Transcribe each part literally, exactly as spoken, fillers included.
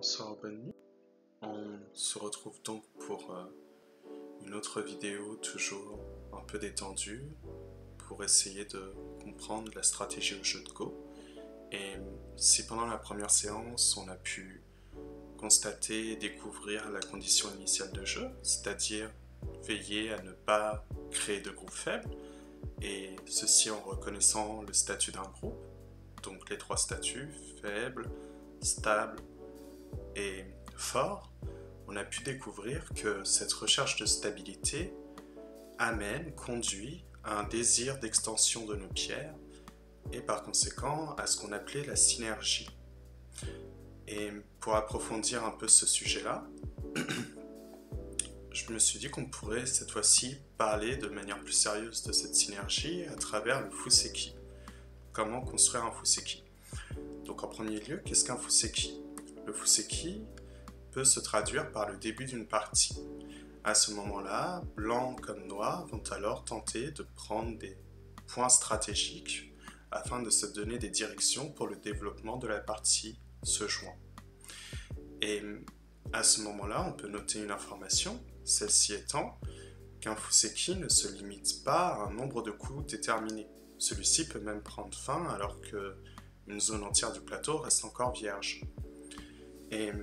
Bonsoir, bonne nuit. On se retrouve donc pour euh, une autre vidéo toujours un peu détendue pour essayer de comprendre la stratégie au jeu de Go. Et si pendant la première séance on a pu constater et découvrir la condition initiale de jeu, c'est-à-dire veiller à ne pas créer de groupe faible, et ceci en reconnaissant le statut d'un groupe, donc les trois statuts, faible, stable et fort, on a pu découvrir que cette recherche de stabilité amène, conduit à un désir d'extension de nos pierres et par conséquent à ce qu'on appelait la synergie. Et pour approfondir un peu ce sujet-là, je me suis dit qu'on pourrait cette fois-ci parler de manière plus sérieuse de cette synergie à travers le Fuseki. Comment construire un Fuseki? Donc en premier lieu, qu'est-ce qu'un Fuseki? Le Fuseki peut se traduire par le début d'une partie. À ce moment-là, blanc comme noir vont alors tenter de prendre des points stratégiques afin de se donner des directions pour le développement de la partie se jouant. Et à ce moment-là, on peut noter une information, celle-ci étant qu'un Fuseki ne se limite pas à un nombre de coups déterminé. Celui-ci peut même prendre fin alors qu'une zone entière du plateau reste encore vierge. Et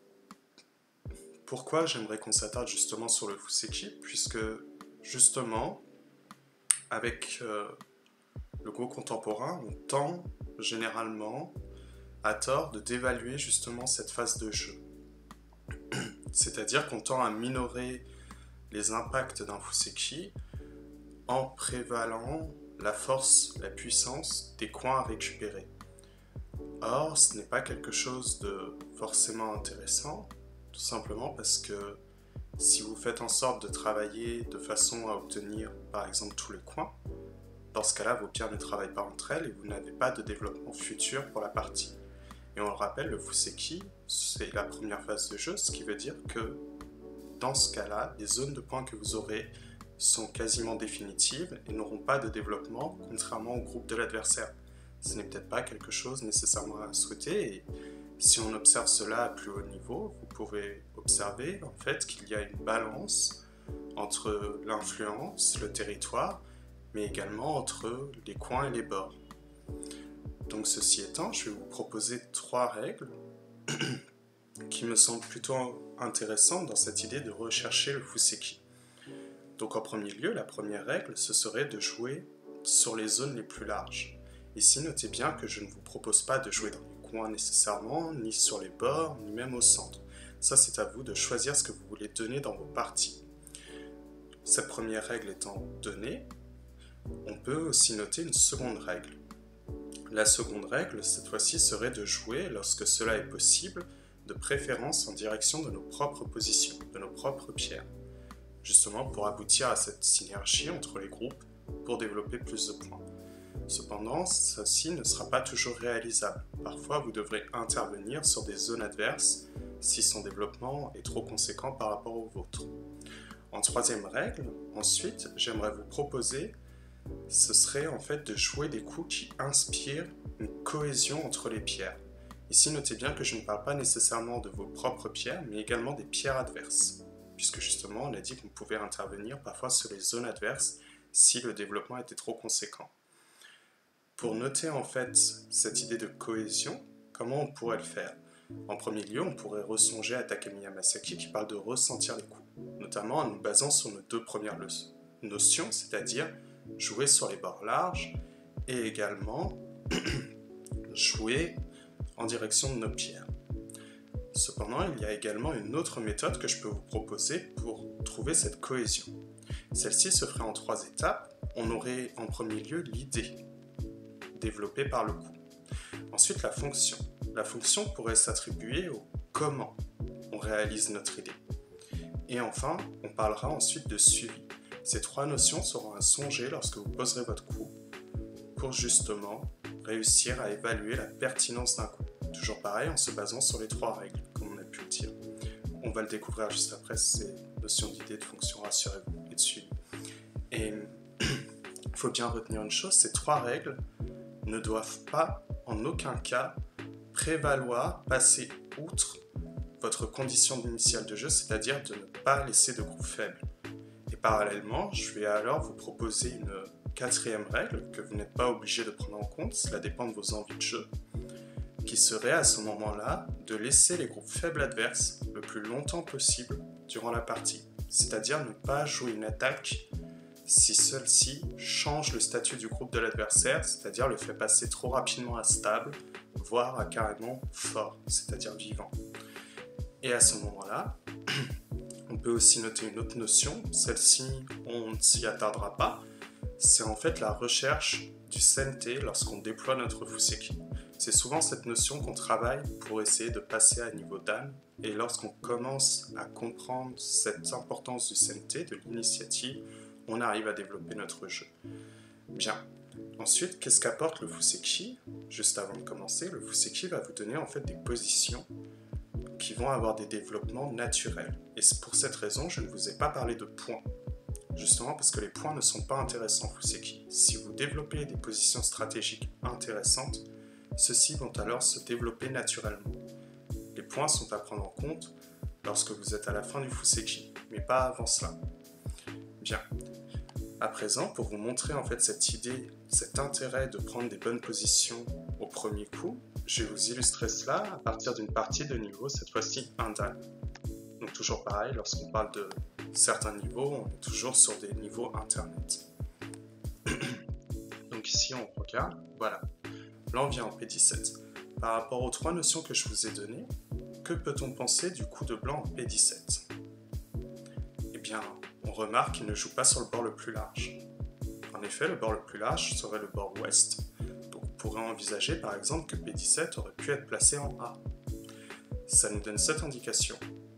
pourquoi j'aimerais qu'on s'attarde justement sur le Fuseki? Puisque justement, avec euh, le Go contemporain, on tend généralement à tort de dévaluer justement cette phase de jeu. C'est-à-dire qu'on tend à minorer les impacts d'un Fuseki en prévalant la force, la puissance des coins à récupérer. Or, ce n'est pas quelque chose de forcément intéressant, tout simplement parce que si vous faites en sorte de travailler de façon à obtenir par exemple tous les coins, dans ce cas-là, vos pierres ne travaillent pas entre elles et vous n'avez pas de développement futur pour la partie. Et on le rappelle, le Fuseki, c'est la première phase de jeu, ce qui veut dire que dans ce cas-là, les zones de points que vous aurez sont quasiment définitives et n'auront pas de développement, contrairement au groupe de l'adversaire. Ce n'est peut-être pas quelque chose nécessairement à souhaiter, et si on observe cela à plus haut niveau, vous pouvez observer en fait qu'il y a une balance entre l'influence, le territoire, mais également entre les coins et les bords. Donc ceci étant, je vais vous proposer trois règles qui me semblent plutôt intéressantes dans cette idée de rechercher le Fuseki. Donc en premier lieu, la première règle, ce serait de jouer sur les zones les plus larges. Ici, notez bien que je ne vous propose pas de jouer dans les coins nécessairement, ni sur les bords, ni même au centre. Ça, c'est à vous de choisir ce que vous voulez donner dans vos parties. Cette première règle étant donnée, on peut aussi noter une seconde règle. La seconde règle, cette fois-ci, serait de jouer, lorsque cela est possible, de préférence en direction de nos propres positions, de nos propres pierres, justement pour aboutir à cette synergie entre les groupes pour développer plus de points. Cependant, ceci ne sera pas toujours réalisable. Parfois, vous devrez intervenir sur des zones adverses si son développement est trop conséquent par rapport au vôtre. En troisième règle, ensuite, j'aimerais vous proposer, ce serait en fait de jouer des coups qui inspirent une cohésion entre les pierres. Ici, notez bien que je ne parle pas nécessairement de vos propres pierres, mais également des pierres adverses, puisque justement, on a dit qu'on pouvait intervenir parfois sur les zones adverses si le développement était trop conséquent. Pour noter en fait cette idée de cohésion, comment on pourrait le faire? En premier lieu, on pourrait ressonger à Takemi Yamasaki qui parle de ressentir les coups, notamment en nous basant sur nos deux premières notions, c'est-à-dire jouer sur les bords larges et également jouer en direction de nos pierres. Cependant, il y a également une autre méthode que je peux vous proposer pour trouver cette cohésion. Celle-ci se ferait en trois étapes. On aurait en premier lieu l'idée, développée par le coup. Ensuite, la fonction. La fonction pourrait s'attribuer au comment on réalise notre idée. Et enfin, on parlera ensuite de suivi. Ces trois notions seront à songer lorsque vous poserez votre coup pour justement réussir à évaluer la pertinence d'un coup. Toujours pareil, en se basant sur les trois règles, comme on a pu le dire. On va le découvrir juste après, ces notions d'idée, de fonction, rassurez-vous, et de suivi. Et il faut bien retenir une chose, ces trois règles ne doivent pas, en aucun cas, prévaloir, passer outre votre condition initiale de jeu, c'est-à-dire de ne pas laisser de groupe faible. Et parallèlement, je vais alors vous proposer une quatrième règle que vous n'êtes pas obligé de prendre en compte, cela dépend de vos envies de jeu, qui serait à ce moment-là de laisser les groupes faibles adverses le plus longtemps possible durant la partie, c'est-à-dire ne pas jouer une attaque si celle-ci change le statut du groupe de l'adversaire, c'est-à-dire le fait passer trop rapidement à stable, voire à carrément fort, c'est-à-dire vivant. Et à ce moment-là, on peut aussi noter une autre notion, celle-ci on ne s'y attardera pas, c'est en fait la recherche du Sente lorsqu'on déploie notre Fuseki. C'est souvent cette notion qu'on travaille pour essayer de passer à niveau d'âme, et lorsqu'on commence à comprendre cette importance du Sente, de l'initiative, on arrive à développer notre jeu. Bien. Ensuite, qu'est-ce qu'apporte le Fuseki? Juste avant de commencer, le Fuseki va vous donner en fait des positions qui vont avoir des développements naturels. Et c'est pour cette raison, je ne vous ai pas parlé de points. Justement parce que les points ne sont pas intéressants en Fuseki. Si vous développez des positions stratégiques intéressantes, ceux-ci vont alors se développer naturellement. Les points sont à prendre en compte lorsque vous êtes à la fin du Fuseki, mais pas avant cela. Bien. À présent, pour vous montrer en fait cette idée, cet intérêt de prendre des bonnes positions au premier coup, je vais vous illustrer cela à partir d'une partie de niveau, cette fois-ci un dan. Donc toujours pareil, lorsqu'on parle de certains niveaux, on est toujours sur des niveaux internet. Donc ici on regarde, voilà, là on vient en P dix-sept. Par rapport aux trois notions que je vous ai données, que peut-on penser du coup de blanc en P dix-sept? Eh bien, on remarque qu'il ne joue pas sur le bord le plus large. En effet, le bord le plus large serait le bord ouest. Donc on pourrait envisager par exemple que P dix-sept aurait pu être placé en A. Ça nous donne cette indication.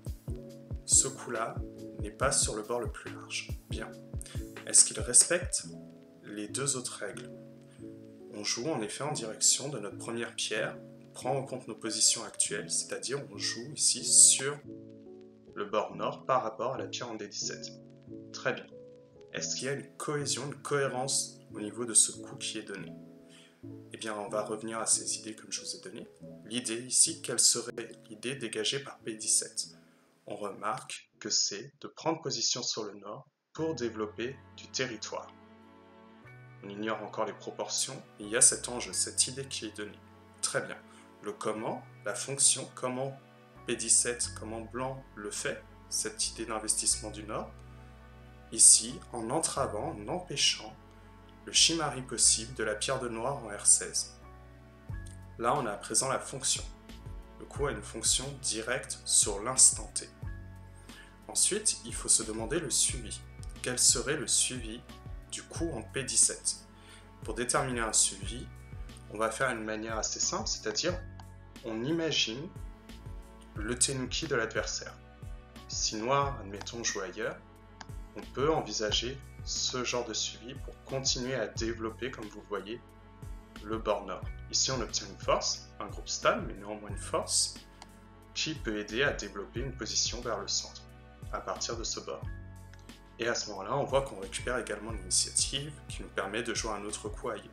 Ce coup-là n'est pas sur le bord le plus large. Bien. Est-ce qu'il respecte les deux autres règles? On joue en effet en direction de notre première pierre, on prend en compte nos positions actuelles, c'est-à-dire on joue ici sur le bord nord par rapport à la pierre en D dix-sept. Très bien. Est-ce qu'il y a une cohésion, une cohérence au niveau de ce coup qui est donné? Eh bien, on va revenir à ces idées comme je vous ai donné. L'idée ici, quelle serait l'idée dégagée par P dix-sept? On remarque que c'est de prendre position sur le nord pour développer du territoire. On ignore encore les proportions, il y a cet enjeu, cette idée qui est donnée. Très bien. Le comment, la fonction, comment P dix-sept, comment blanc le fait, cette idée d'investissement du nord, ici, en entravant, en empêchant le shimari possible de la pierre de noir en R seize. Là, on a à présent la fonction. Le coup a une fonction directe sur l'instant T. Ensuite, il faut se demander le suivi. Quel serait le suivi du coup en P dix-sept? Pour déterminer un suivi, on va faire une manière assez simple, c'est-à-dire on imagine le tenuki de l'adversaire. Si noir, admettons, joue ailleurs, on peut envisager ce genre de suivi pour continuer à développer, comme vous le voyez, le bord nord. Ici, on obtient une force, un groupe stable, mais néanmoins une force, qui peut aider à développer une position vers le centre, à partir de ce bord. Et à ce moment-là, on voit qu'on récupère également l'initiative qui nous permet de jouer un autre coup ailleurs.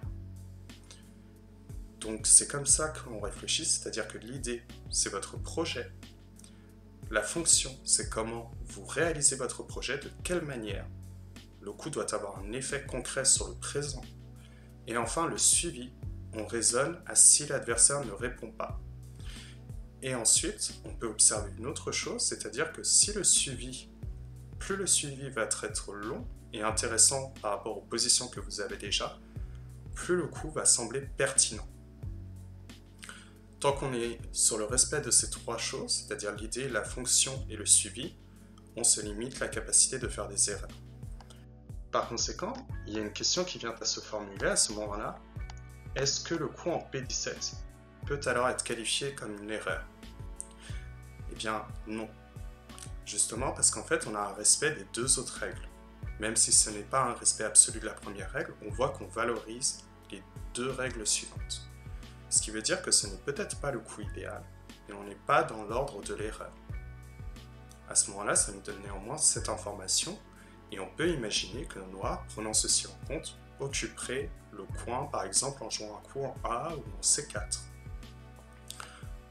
Donc c'est comme ça qu'on réfléchit, c'est-à-dire que l'idée, c'est votre projet. La fonction, c'est comment vous réalisez votre projet, de quelle manière. Le coup doit avoir un effet concret sur le présent. Et enfin, le suivi, on raisonne à si l'adversaire ne répond pas. Et ensuite, on peut observer une autre chose, c'est-à-dire que si le suivi, plus le suivi va être long et intéressant par rapport aux positions que vous avez déjà, plus le coup va sembler pertinent. Tant qu'on est sur le respect de ces trois choses, c'est-à-dire l'idée, la fonction et le suivi, on se limite la capacité de faire des erreurs. Par conséquent, il y a une question qui vient à se formuler à ce moment-là. Est-ce que le coup en P dix-sept peut alors être qualifié comme une erreur? Eh bien, non. Justement parce qu'en fait, on a un respect des deux autres règles. Même si ce n'est pas un respect absolu de la première règle, on voit qu'on valorise les deux règles suivantes. Ce qui veut dire que ce n'est peut-être pas le coup idéal, et on n'est pas dans l'ordre de l'erreur. À ce moment-là, ça nous donne néanmoins cette information, et on peut imaginer que le noir, prenant ceci en compte, occuperait le coin, par exemple en jouant un coup en A ou en C quatre.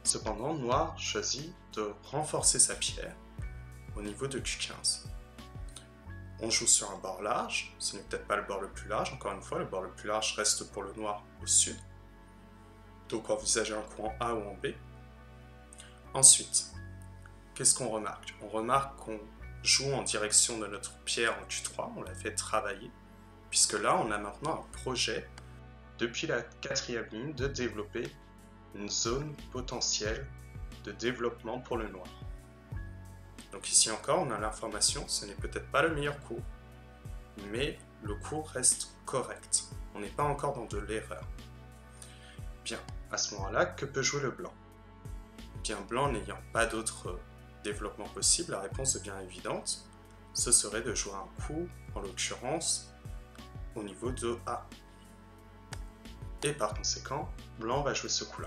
Cependant, noir choisit de renforcer sa pierre au niveau de Q quinze. On joue sur un bord large, ce n'est peut-être pas le bord le plus large, encore une fois, le bord le plus large reste pour le noir au sud. Donc envisagez un coup en A ou en B. Ensuite, qu'est-ce qu'on remarque? On remarque qu'on joue en direction de notre pierre en Q trois, on la fait travailler, puisque là on a maintenant un projet, depuis la quatrième ligne, de développer une zone potentielle de développement pour le noir. Donc ici encore, on a l'information, ce n'est peut-être pas le meilleur coup, mais le coup reste correct. On n'est pas encore dans de l'erreur. Bien, à ce moment-là, que peut jouer le blanc? Bien, blanc n'ayant pas d'autre développement possible, la réponse devient évidente. Ce serait de jouer un coup, en l'occurrence, au niveau de A. Et par conséquent, blanc va jouer ce coup-là.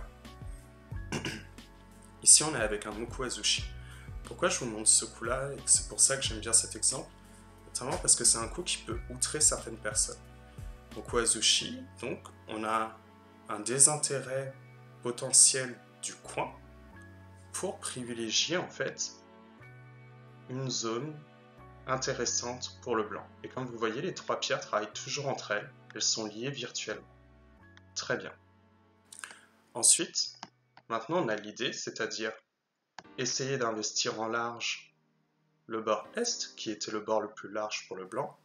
Ici, on est avec un Muku Azushi. Pourquoi je vous montre ce coup-là et c'est pour ça que j'aime bien cet exemple? Notamment parce que c'est un coup qui peut outrer certaines personnes. Muku Azushi, donc, on a un désintérêt potentiel du coin pour privilégier en fait une zone intéressante pour le blanc. Et comme vous voyez, les trois pierres travaillent toujours entre elles, elles sont liées virtuellement. Très bien. Ensuite, maintenant on a l'idée, c'est-à-dire essayer d'investir en large le bord est, qui était le bord le plus large pour le blanc,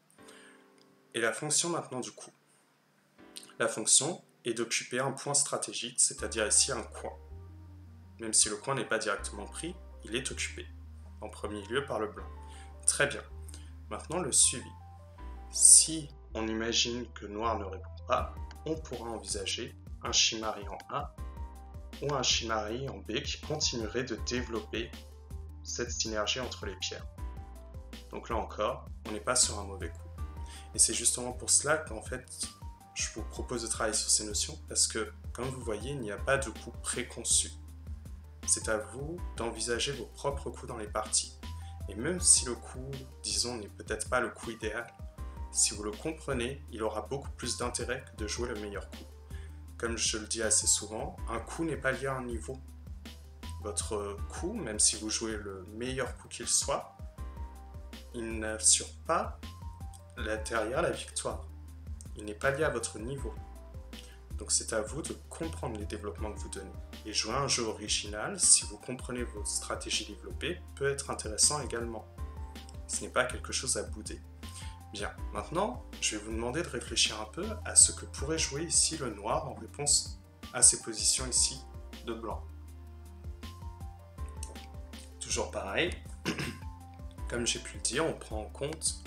et la fonction maintenant du coup. La fonction est d'occuper un point stratégique, c'est-à-dire ici un coin. Même si le coin n'est pas directement pris, il est occupé, en premier lieu par le blanc. Très bien. Maintenant le suivi. Si on imagine que noir ne répond pas, on pourra envisager un Shimari en A ou un Shimari en B qui continuerait de développer cette synergie entre les pierres. Donc là encore, on n'est pas sur un mauvais coup. Et c'est justement pour cela qu'en fait, je vous propose de travailler sur ces notions, parce que, comme vous voyez, il n'y a pas de coup préconçu. C'est à vous d'envisager vos propres coups dans les parties. Et même si le coup, disons, n'est peut-être pas le coup idéal, si vous le comprenez, il aura beaucoup plus d'intérêt que de jouer le meilleur coup. Comme je le dis assez souvent, un coup n'est pas lié à un niveau. Votre coup, même si vous jouez le meilleur coup qu'il soit, il n'assure pas derrière la victoire. Il n'est pas lié à votre niveau. Donc c'est à vous de comprendre les développements que vous donnez. Et jouer un jeu original, si vous comprenez vos stratégies développées, peut être intéressant également. Ce n'est pas quelque chose à bouder. Bien, maintenant, je vais vous demander de réfléchir un peu à ce que pourrait jouer ici le noir en réponse à ces positions ici de blanc. Toujours pareil, comme j'ai pu le dire, on prend en compte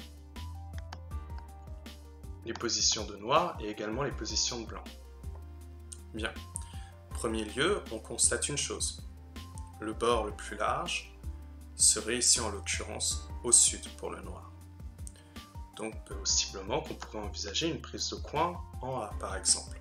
les positions de noir et également les positions de blanc. Bien, en premier lieu, on constate une chose. Le bord le plus large serait ici en l'occurrence au sud pour le noir. Donc possiblement qu'on pourrait envisager une prise de coin en A par exemple.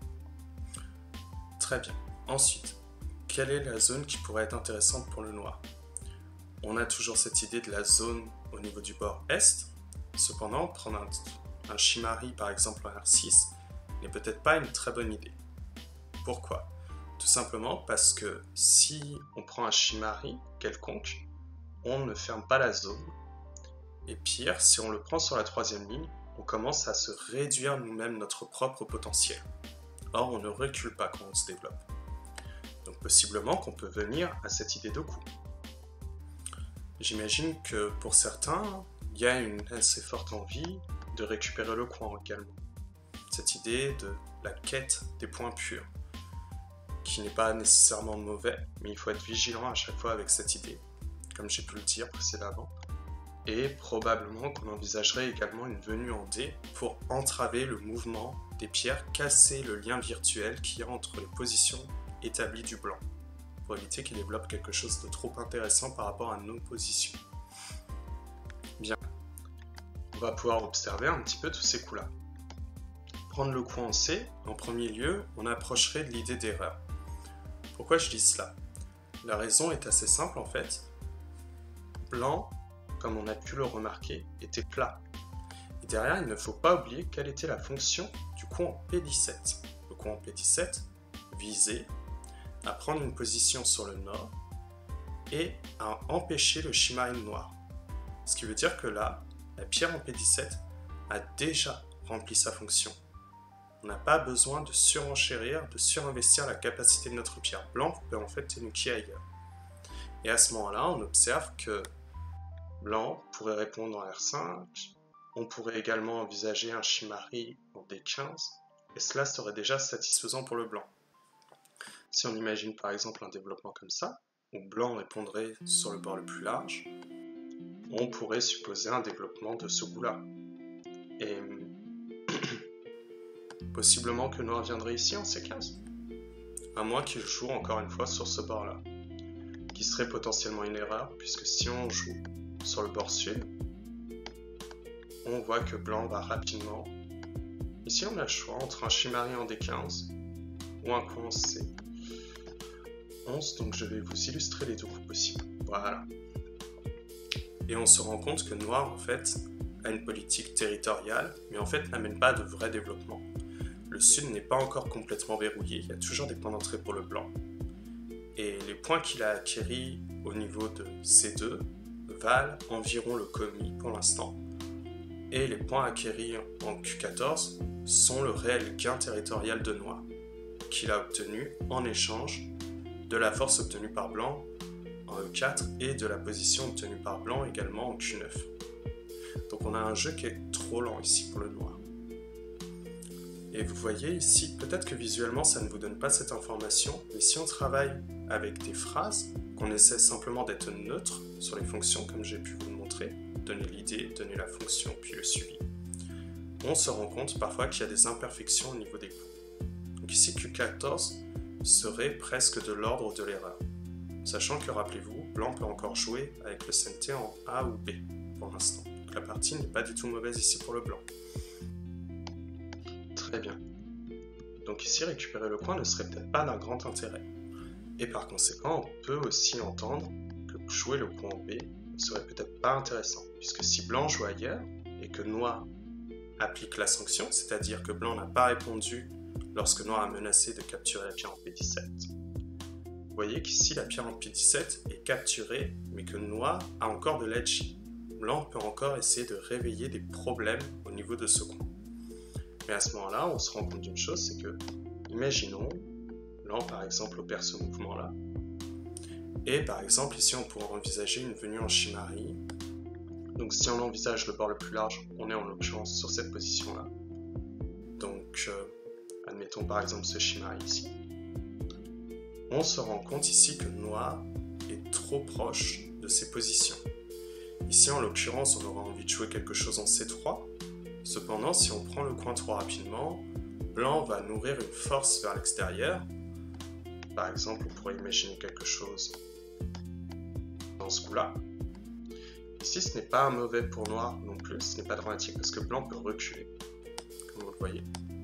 Très bien. Ensuite, quelle est la zone qui pourrait être intéressante pour le noir? On a toujours cette idée de la zone au niveau du bord est. Cependant, prendre un, un Shimari par exemple en R six n'est peut-être pas une très bonne idée. Pourquoi? Tout simplement parce que si on prend un Shimari quelconque, on ne ferme pas la zone. Et pire, si on le prend sur la troisième ligne, on commence à se réduire nous-mêmes notre propre potentiel. Or, on ne recule pas quand on se développe. Donc possiblement qu'on peut venir à cette idée de coup. J'imagine que pour certains, il y a une assez forte envie de récupérer le coin également. Cette idée de la quête des points purs, qui n'est pas nécessairement mauvais, mais il faut être vigilant à chaque fois avec cette idée, comme j'ai pu le dire précédemment. Et probablement qu'on envisagerait également une venue en D pour entraver le mouvement des pierres, casser le lien virtuel qu'il y a entre les positions établies du blanc, pour éviter qu'il développe quelque chose de trop intéressant par rapport à nos positions. Bien, on va pouvoir observer un petit peu tous ces coups-là. Prendre le coup en C, en premier lieu, on approcherait de l'idée d'erreur. Pourquoi je dis cela? La raison est assez simple en fait. Blanc, comme on a pu le remarquer, était plat. Et derrière, il ne faut pas oublier quelle était la fonction du coup en P dix-sept. Le coup en P dix-sept visait à prendre une position sur le nord et à empêcher le Shimari noir. Ce qui veut dire que là, la pierre en P dix-sept a déjà rempli sa fonction. On n'a pas besoin de surenchérir, de surinvestir la capacité de notre pierre. Blanc peut en fait tenuki ailleurs. Et à ce moment-là, on observe que blanc pourrait répondre en R cinq, on pourrait également envisager un Shimari en D quinze, et cela serait déjà satisfaisant pour le blanc. Si on imagine par exemple un développement comme ça, où blanc répondrait sur le bord le plus large, on pourrait supposer un développement de ce goût-là. Et possiblement que noir viendrait ici en C quinze, à moins qu'il joue encore une fois sur ce bord-là, qui serait potentiellement une erreur, puisque si on joue sur le bord sud, on voit que blanc va rapidement. Ici on a le choix entre un Shimari en D quinze ou un coin en C onze, donc je vais vous illustrer les deux coups possibles. Voilà. Et on se rend compte que noir en fait a une politique territoriale, mais en fait n'amène pas de vrai développement. Le sud n'est pas encore complètement verrouillé, il y a toujours des points d'entrée pour le blanc. Et les points qu'il a acquéris au niveau de C deux valent environ le commis pour l'instant. Et les points acquéris en Q quatorze sont le réel gain territorial de noir, qu'il a obtenu en échange de la force obtenue par blanc en E quatre et de la position obtenue par blanc également en Q neuf. Donc on a un jeu qui est trop lent ici pour le noir. Et vous voyez ici, peut-être que visuellement ça ne vous donne pas cette information, mais si on travaille avec des phrases, qu'on essaie simplement d'être neutre sur les fonctions comme j'ai pu vous le montrer, donner l'idée, donner la fonction puis le suivi, on se rend compte parfois qu'il y a des imperfections au niveau des coups. Donc ici Q quatorze serait presque de l'ordre de l'erreur, sachant que rappelez-vous, blanc peut encore jouer avec le C N T en A ou B pour l'instant. Donc la partie n'est pas du tout mauvaise ici pour le blanc. Très bien. Donc ici, récupérer le coin ne serait peut-être pas d'un grand intérêt. Et par conséquent, on peut aussi entendre que jouer le coin en B ne serait peut-être pas intéressant, puisque si blanc joue ailleurs, et que noir applique la sanction, c'est-à-dire que blanc n'a pas répondu lorsque noir a menacé de capturer la pierre en P dix-sept, vous voyez qu'ici la pierre en P dix-sept est capturée, mais que noir a encore de l'edge. Blanc peut encore essayer de réveiller des problèmes au niveau de ce coin. Mais à ce moment-là, on se rend compte d'une chose, c'est que, imaginons, blanc par exemple opère ce mouvement-là, et par exemple ici on pourrait envisager une venue en Shimari. Donc si on envisage le bord le plus large, on est en l'occurrence sur cette position-là. Donc euh, admettons par exemple ce Shimari ici. On se rend compte ici que noir est trop proche de ses positions. Ici en l'occurrence on aura envie de jouer quelque chose en C trois. Cependant, si on prend le coin trop rapidement, blanc va nourrir une force vers l'extérieur. Par exemple, on pourrait imaginer quelque chose dans ce coup-là. Ici, ce n'est pas un mauvais pour noir non plus, ce n'est pas dramatique parce que blanc peut reculer, comme vous le voyez,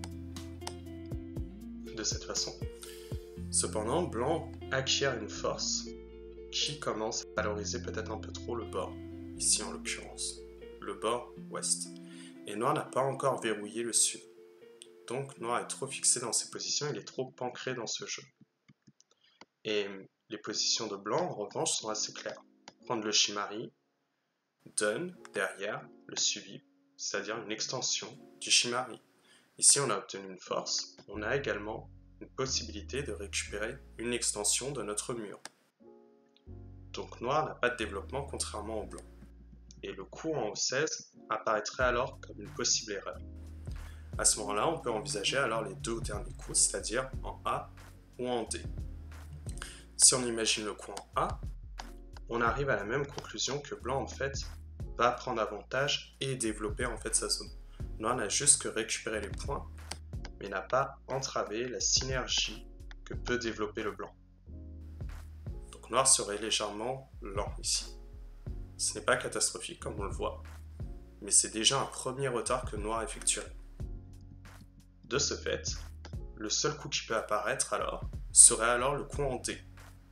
de cette façon. Cependant, blanc acquiert une force qui commence à valoriser peut-être un peu trop le bord, ici en l'occurrence, le bord ouest. Et noir n'a pas encore verrouillé le sud. Donc noir est trop fixé dans ses positions, il est trop ancré dans ce jeu. Et les positions de blanc, en revanche, sont assez claires. Prendre le Shimari donne derrière le suivi, c'est-à-dire une extension du Shimari. Ici, on a obtenu une force, on a également une possibilité de récupérer une extension de notre mur. Donc noir n'a pas de développement contrairement au blanc. Et le coup en O seize apparaîtrait alors comme une possible erreur. À ce moment-là, on peut envisager alors les deux derniers coups, c'est-à-dire en A ou en D. Si on imagine le coup en A, on arrive à la même conclusion que blanc en fait va prendre avantage et développer en fait sa zone. Noir n'a juste que récupéré les points, mais n'a pas entravé la synergie que peut développer le blanc. Donc noir serait légèrement lent ici. Ce n'est pas catastrophique comme on le voit, mais c'est déjà un premier retard que noir effectuerait. De ce fait, le seul coup qui peut apparaître alors serait alors le coup en D.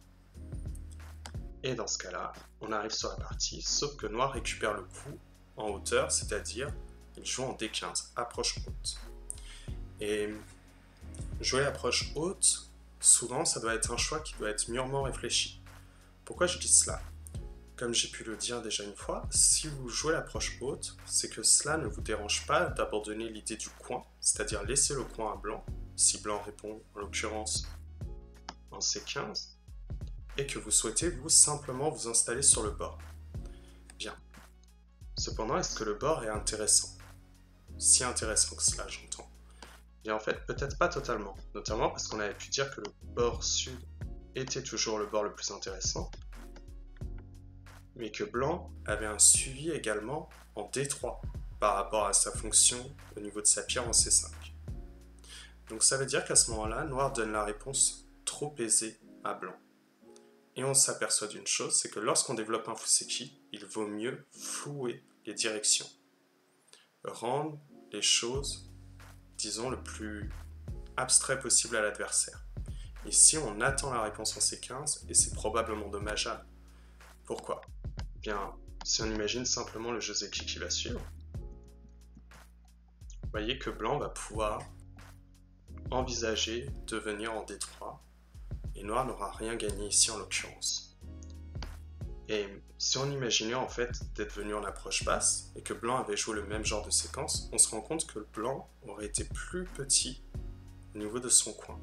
Et dans ce cas-là, on arrive sur la partie, sauf que noir récupère le coup en hauteur, c'est-à-dire il joue en D quinze, approche haute. Et jouer approche haute souvent ça doit être un choix qui doit être mûrement réfléchi. Pourquoi je dis cela? Comme j'ai pu le dire déjà une fois, si vous jouez l'approche haute, c'est que cela ne vous dérange pas d'abandonner l'idée du coin, c'est-à-dire laisser le coin à blanc, si blanc répond en l'occurrence en C quinze, et que vous souhaitez vous simplement vous installer sur le bord. Bien. Cependant, est-ce que le bord est intéressant? Si intéressant que cela, j'entends. Bien en fait, peut-être pas totalement, notamment parce qu'on avait pu dire que le bord sud était toujours le bord le plus intéressant, mais que blanc avait un suivi également en D trois par rapport à sa fonction au niveau de sa pierre en C cinq. Donc ça veut dire qu'à ce moment-là, noir donne la réponse trop aisée à blanc. Et on s'aperçoit d'une chose, c'est que lorsqu'on développe un Fuseki, il vaut mieux flouer les directions. Rendre les choses, disons, le plus abstrait possible à l'adversaire. Ici, on attend la réponse en C quinze et c'est probablement dommageable. Pourquoi? Bien, si on imagine simplement le Joseki qui va suivre, vous voyez que blanc va pouvoir envisager de venir en D trois et noir n'aura rien gagné ici en l'occurrence. Et si on imaginait en fait d'être venu en approche basse et que blanc avait joué le même genre de séquence, on se rend compte que le blanc aurait été plus petit au niveau de son coin.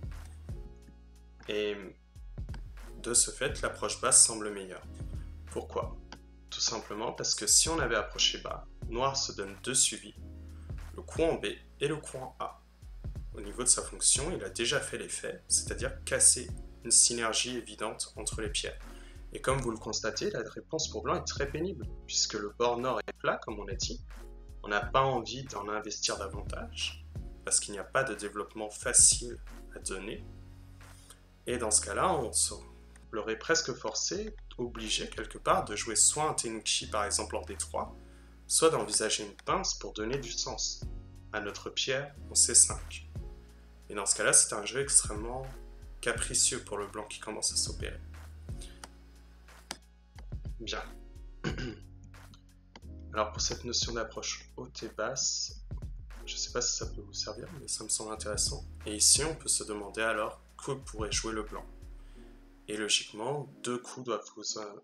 Et de ce fait, l'approche basse semble meilleure. Pourquoi? Tout simplement parce que si on avait approché bas, noir se donne deux suivis, le coup en B et le coup en A. Au niveau de sa fonction, il a déjà fait l'effet, c'est-à-dire casser une synergie évidente entre les pierres. Et comme vous le constatez, la réponse pour blanc est très pénible, puisque le bord nord est plat, comme on a dit. On n'a pas envie d'en investir davantage, parce qu'il n'y a pas de développement facile à donner. Et dans ce cas-là, on l'aurait presque forcé, obligé quelque part, de jouer soit un Tenuchi par exemple en D trois, soit d'envisager une pince pour donner du sens à notre pierre en C cinq. Et dans ce cas-là, c'est un jeu extrêmement capricieux pour le blanc qui commence à s'opérer. Bien. Alors pour cette notion d'approche haute et basse, je ne sais pas si ça peut vous servir, mais ça me semble intéressant. Et ici, on peut se demander alors que pourrait jouer le blanc. Et logiquement, deux coups doivent vous, euh,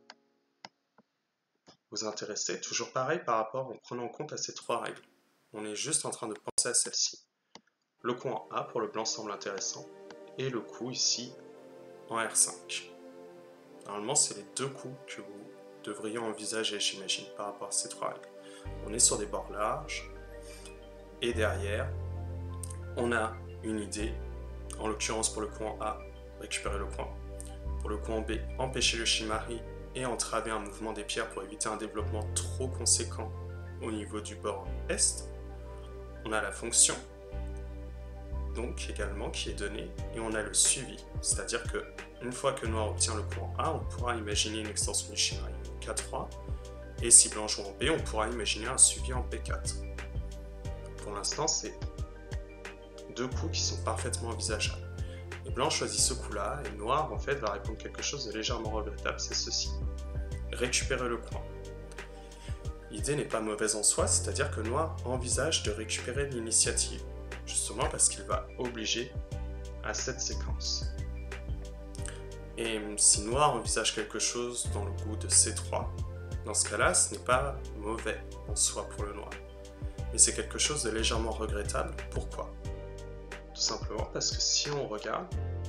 vous intéresser. Toujours pareil par rapport en prenant en compte à ces trois règles. On est juste en train de penser à celle-ci. Le coup en A pour le blanc semble intéressant. Et le coup ici en R cinq. Normalement, c'est les deux coups que vous devriez envisager, j'imagine, par rapport à ces trois règles. On est sur des bords larges. Et derrière, on a une idée. En l'occurrence, pour le coup en A, récupérer le point. Pour le coup en B, empêcher le Shimari et entraver un mouvement des pierres pour éviter un développement trop conséquent au niveau du bord Est. On a la fonction, donc également, qui est donnée, et on a le suivi, c'est-à-dire que une fois que noir obtient le coup en A, on pourra imaginer une extension du Shimari en K trois, et si blanc joue en B, on pourra imaginer un suivi en P quatre. Pour l'instant, c'est deux coups qui sont parfaitement envisageables. Et blanc choisit ce coup-là, et noir en fait va répondre quelque chose de légèrement regrettable, c'est ceci. Récupérer le coin. L'idée n'est pas mauvaise en soi, c'est-à-dire que noir envisage de récupérer l'initiative, justement parce qu'il va obliger à cette séquence. Et si noir envisage quelque chose dans le goût de C trois, dans ce cas-là, ce n'est pas mauvais en soi pour le noir. Mais c'est quelque chose de légèrement regrettable. Pourquoi ? Tout simplement parce que si on regarde,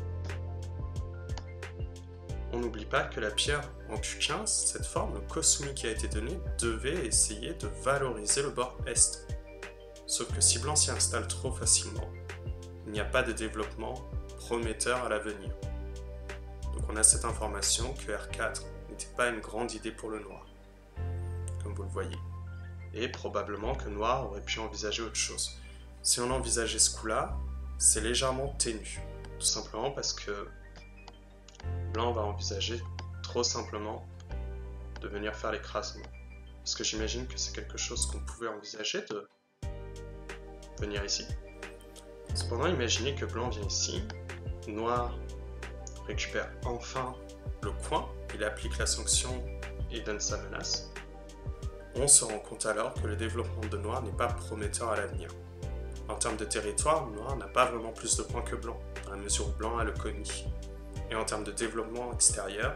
on n'oublie pas que la pierre en Q quinze, cette forme, le Kosumi qui a été donné, devait essayer de valoriser le bord Est. Sauf que si blanc s'y installe trop facilement, il n'y a pas de développement prometteur à l'avenir. Donc on a cette information que R quatre n'était pas une grande idée pour le noir, comme vous le voyez. Et probablement que noir aurait pu envisager autre chose. Si on envisageait ce coup-là, c'est légèrement ténu, tout simplement parce que blanc va envisager trop simplement de venir faire l'écrasement. Parce que j'imagine que c'est quelque chose qu'on pouvait envisager de venir ici. Cependant, imaginez que blanc vient ici, noir récupère enfin le coin, il applique la sanction et donne sa menace. On se rend compte alors que le développement de noir n'est pas prometteur à l'avenir. En termes de territoire, noir n'a pas vraiment plus de points que blanc. la mesure où blanc a le commis. Et en termes de développement extérieur,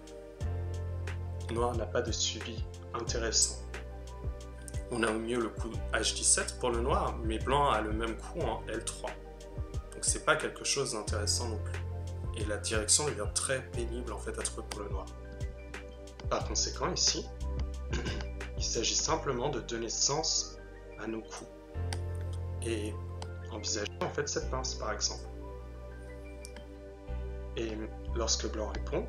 noir n'a pas de suivi intéressant. On a au mieux le coup H dix-sept pour le noir, mais blanc a le même coup en L trois. Donc c'est pas quelque chose d'intéressant non plus. Et la direction devient très pénible en fait à trouver pour le noir. Par conséquent ici, il s'agit simplement de donner sens à nos coups. Et envisager en fait cette pince par exemple. Et lorsque blanc répond,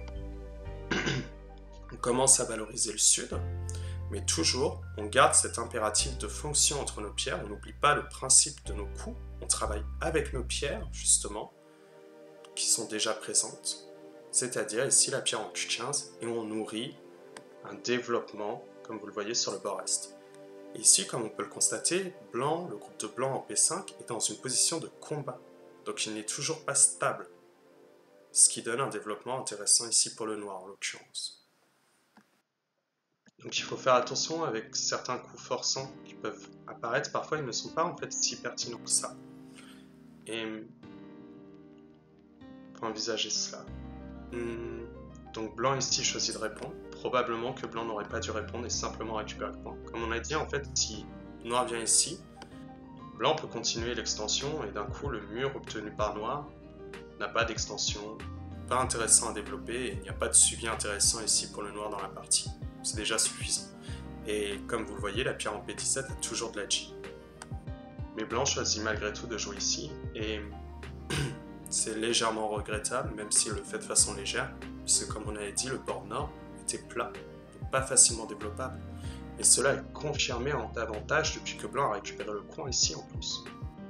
on commence à valoriser le sud, mais toujours on garde cet impératif de fonction entre nos pierres, on n'oublie pas le principe de nos coups, on travaille avec nos pierres justement, qui sont déjà présentes, c'est-à-dire ici la pierre en Q quinze, et on nourrit un développement, comme vous le voyez sur le bord est. Et ici, comme on peut le constater, blanc, le groupe de blanc en P cinq est dans une position de combat, donc il n'est toujours pas stable, ce qui donne un développement intéressant ici pour le noir en l'occurrence. Donc il faut faire attention avec certains coups forçants qui peuvent apparaître, parfois ils ne sont pas en fait si pertinents que ça. Et pour envisager cela. Hmm. Donc blanc ici choisit de répondre. Probablement que blanc n'aurait pas dû répondre et simplement récupérer le point. Comme on a dit, en fait, si noir vient ici, blanc peut continuer l'extension et d'un coup, le mur obtenu par noir n'a pas d'extension, pas intéressant à développer et il n'y a pas de suivi intéressant ici pour le noir dans la partie. C'est déjà suffisant. Et comme vous le voyez, la pierre en P dix-sept a toujours de la G. Mais blanc choisit malgré tout de jouer ici et c'est légèrement regrettable, même s'il le fait de façon légère, puisque comme on avait dit, le bord nord était plat, donc pas facilement développable. Et cela est confirmé en davantage depuis que blanc a récupéré le coin ici en plus.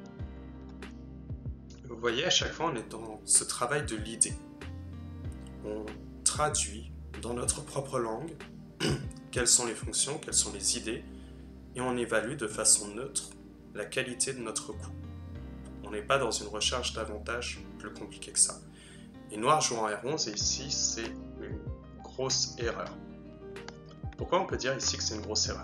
Vous voyez, à chaque fois on est dans ce travail de l'idée. On traduit dans notre propre langue quelles sont les fonctions, quelles sont les idées, et on évalue de façon neutre la qualité de notre coup. On n'est pas dans une recherche d'avantage plus compliquée que ça. Et noir joue en R onze et ici c'est une grosse erreur. Pourquoi on peut dire ici que c'est une grosse erreur?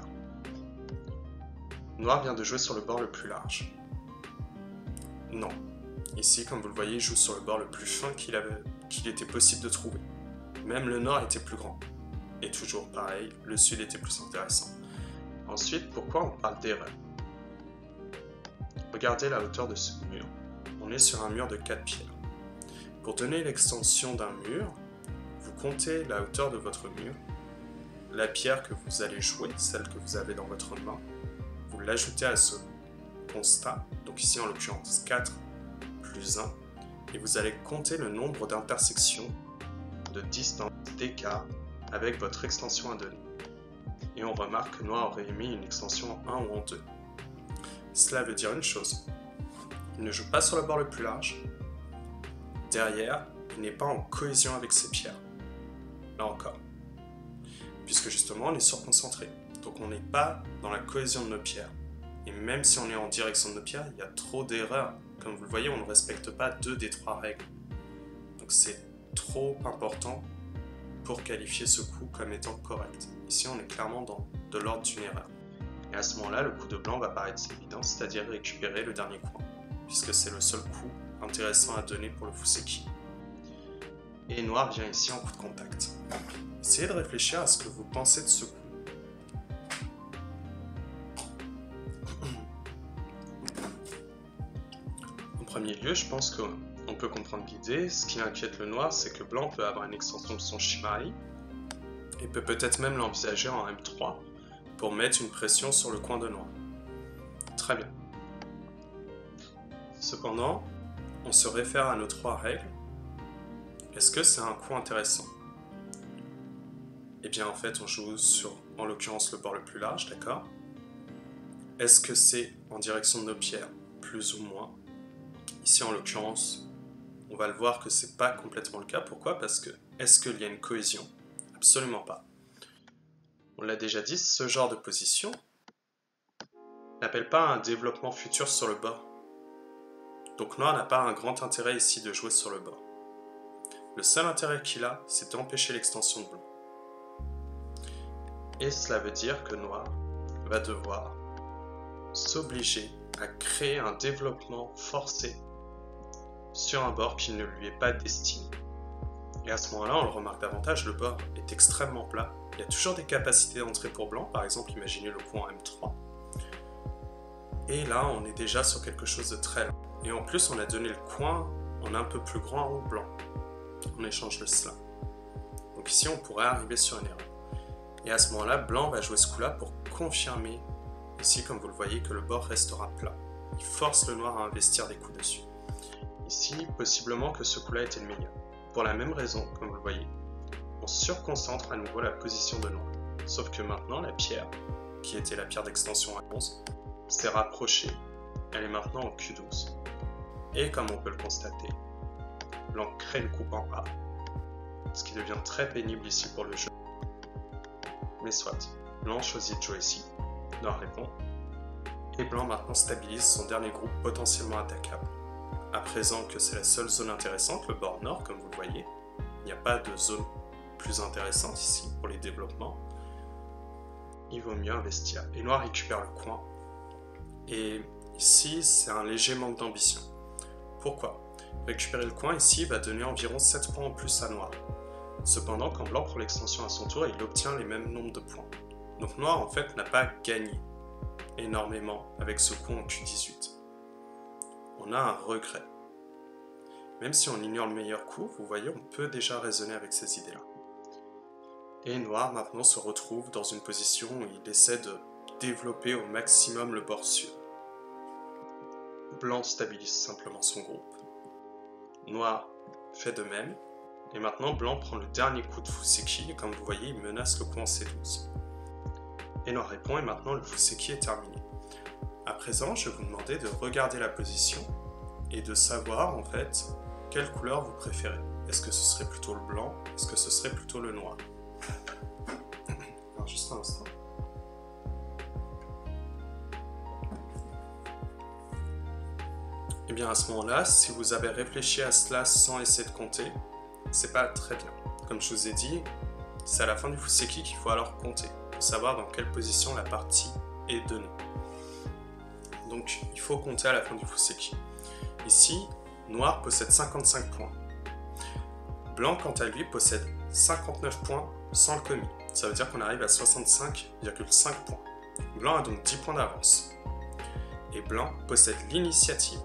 Noir vient de jouer sur le bord le plus large. Non. Ici, comme vous le voyez, il joue sur le bord le plus fin qu'il avait, qu'il était possible de trouver. Même le nord était plus grand. Et toujours pareil, le sud était plus intéressant. Ensuite, pourquoi on parle d'erreur? Regardez la hauteur de ce mur. On est sur un mur de quatre pierres. Pour donner l'extension d'un mur, vous comptez la hauteur de votre mur, la pierre que vous allez jouer, celle que vous avez dans votre main, vous l'ajoutez à ce constat, donc ici en l'occurrence quatre plus un, et vous allez compter le nombre d'intersections, de distance, d'écart avec votre extension à donner. Et on remarque que noir aurait émis une extension en un ou en deux. Cela veut dire une chose, il ne joue pas sur le bord le plus large, derrière, il n'est pas en cohésion avec ses pierres, là encore, puisque justement on est surconcentré, donc on n'est pas dans la cohésion de nos pierres, et même si on est en direction de nos pierres, il y a trop d'erreurs, comme vous le voyez, on ne respecte pas deux des trois règles, donc c'est trop important pour qualifier ce coup comme étant correct. Ici on est clairement dans de l'ordre d'une erreur. Et à ce moment-là, le coup de blanc va paraître évident, c'est-à-dire récupérer le dernier coin, puisque c'est le seul coup intéressant à donner pour le fuseki. Et noir vient ici en coup de contact. Essayez de réfléchir à ce que vous pensez de ce coup. En premier lieu, je pense qu'on peut comprendre l'idée. Ce qui inquiète le noir, c'est que blanc peut avoir une extension de son shimari, et peut peut-être même l'envisager en M trois, pour mettre une pression sur le coin de noir. Très bien. Cependant, on se réfère à nos trois règles. Est-ce que c'est un coup intéressant? Eh bien en fait on joue sur, en l'occurrence, le bord le plus large, d'accord? Est-ce que c'est en direction de nos pierres? Plus ou moins. Ici en l'occurrence, on va le voir que c'est pas complètement le cas. Pourquoi? Parce que, est-ce qu'il y a une cohésion? Absolument pas. On l'a déjà dit, ce genre de position n'appelle pas un développement futur sur le bord. Donc noir n'a pas un grand intérêt ici de jouer sur le bord. Le seul intérêt qu'il a, c'est d'empêcher l'extension de blanc. Et cela veut dire que noir va devoir s'obliger à créer un développement forcé sur un bord qui ne lui est pas destiné. Et à ce moment-là, on le remarque davantage, le bord est extrêmement plat. Il y a toujours des capacités d'entrée pour blanc, par exemple, imaginez le coup en M trois. Et là, on est déjà sur quelque chose de très lent. Et en plus, on a donné le coin en un peu plus grand au blanc, en échange de cela. Donc ici, on pourrait arriver sur une erreur. Et à ce moment-là, blanc va jouer ce coup-là pour confirmer, ici, comme vous le voyez, que le bord restera plat. Il force le noir à investir des coups dessus. Ici, possiblement que ce coup-là était le meilleur. Pour la même raison, comme vous le voyez, on surconcentre à nouveau la position de noir. Sauf que maintenant, la pierre, qui était la pierre d'extension à onze, s'est rapprochée. Elle est maintenant en Q douze. Et comme on peut le constater, blanc crée une coupe en A, ce qui devient très pénible ici pour le jeu. Mais soit, blanc choisit de jouer ici, noir répond, et blanc maintenant stabilise son dernier groupe potentiellement attaquable. À présent que c'est la seule zone intéressante, le bord nord, comme vous le voyez, il n'y a pas de zone plus intéressante ici pour les développements, il vaut mieux investir. Et noir récupère le coin. Et ici, c'est un léger manque d'ambition. Pourquoi? Récupérer le coin ici va donner environ sept points en plus à noir. Cependant, quand blanc prend l'extension à son tour, il obtient les mêmes nombres de points. Donc noir, en fait, n'a pas gagné énormément avec ce coup en Q dix-huit. On a un regret. Même si on ignore le meilleur coup, vous voyez, on peut déjà raisonner avec ces idées-là. Et noir, maintenant, se retrouve dans une position où il essaie de développer au maximum le bord sud. Blanc stabilise simplement son groupe. Noir fait de même. Et maintenant, blanc prend le dernier coup de Fuseki, et comme vous voyez, il menace le coup en C douze. Et noir répond, et maintenant le Fuseki est terminé. À présent, je vais vous demander de regarder la position, et de savoir, en fait, quelle couleur vous préférez. Est-ce que ce serait plutôt le blanc? Est-ce que ce serait plutôt le noir? Alors, juste un instant. Et bien à ce moment-là, si vous avez réfléchi à cela sans essayer de compter, c'est pas très bien. Comme je vous ai dit, c'est à la fin du Fuseki qu'il faut alors compter, pour savoir dans quelle position la partie est donnée. Donc il faut compter à la fin du Fuseki. Ici, noir possède cinquante-cinq points. Blanc, quant à lui, possède cinquante-neuf points sans le commis. Ça veut dire qu'on arrive à soixante-cinq virgule cinq points. Blanc a donc dix points d'avance. Et blanc possède l'initiative.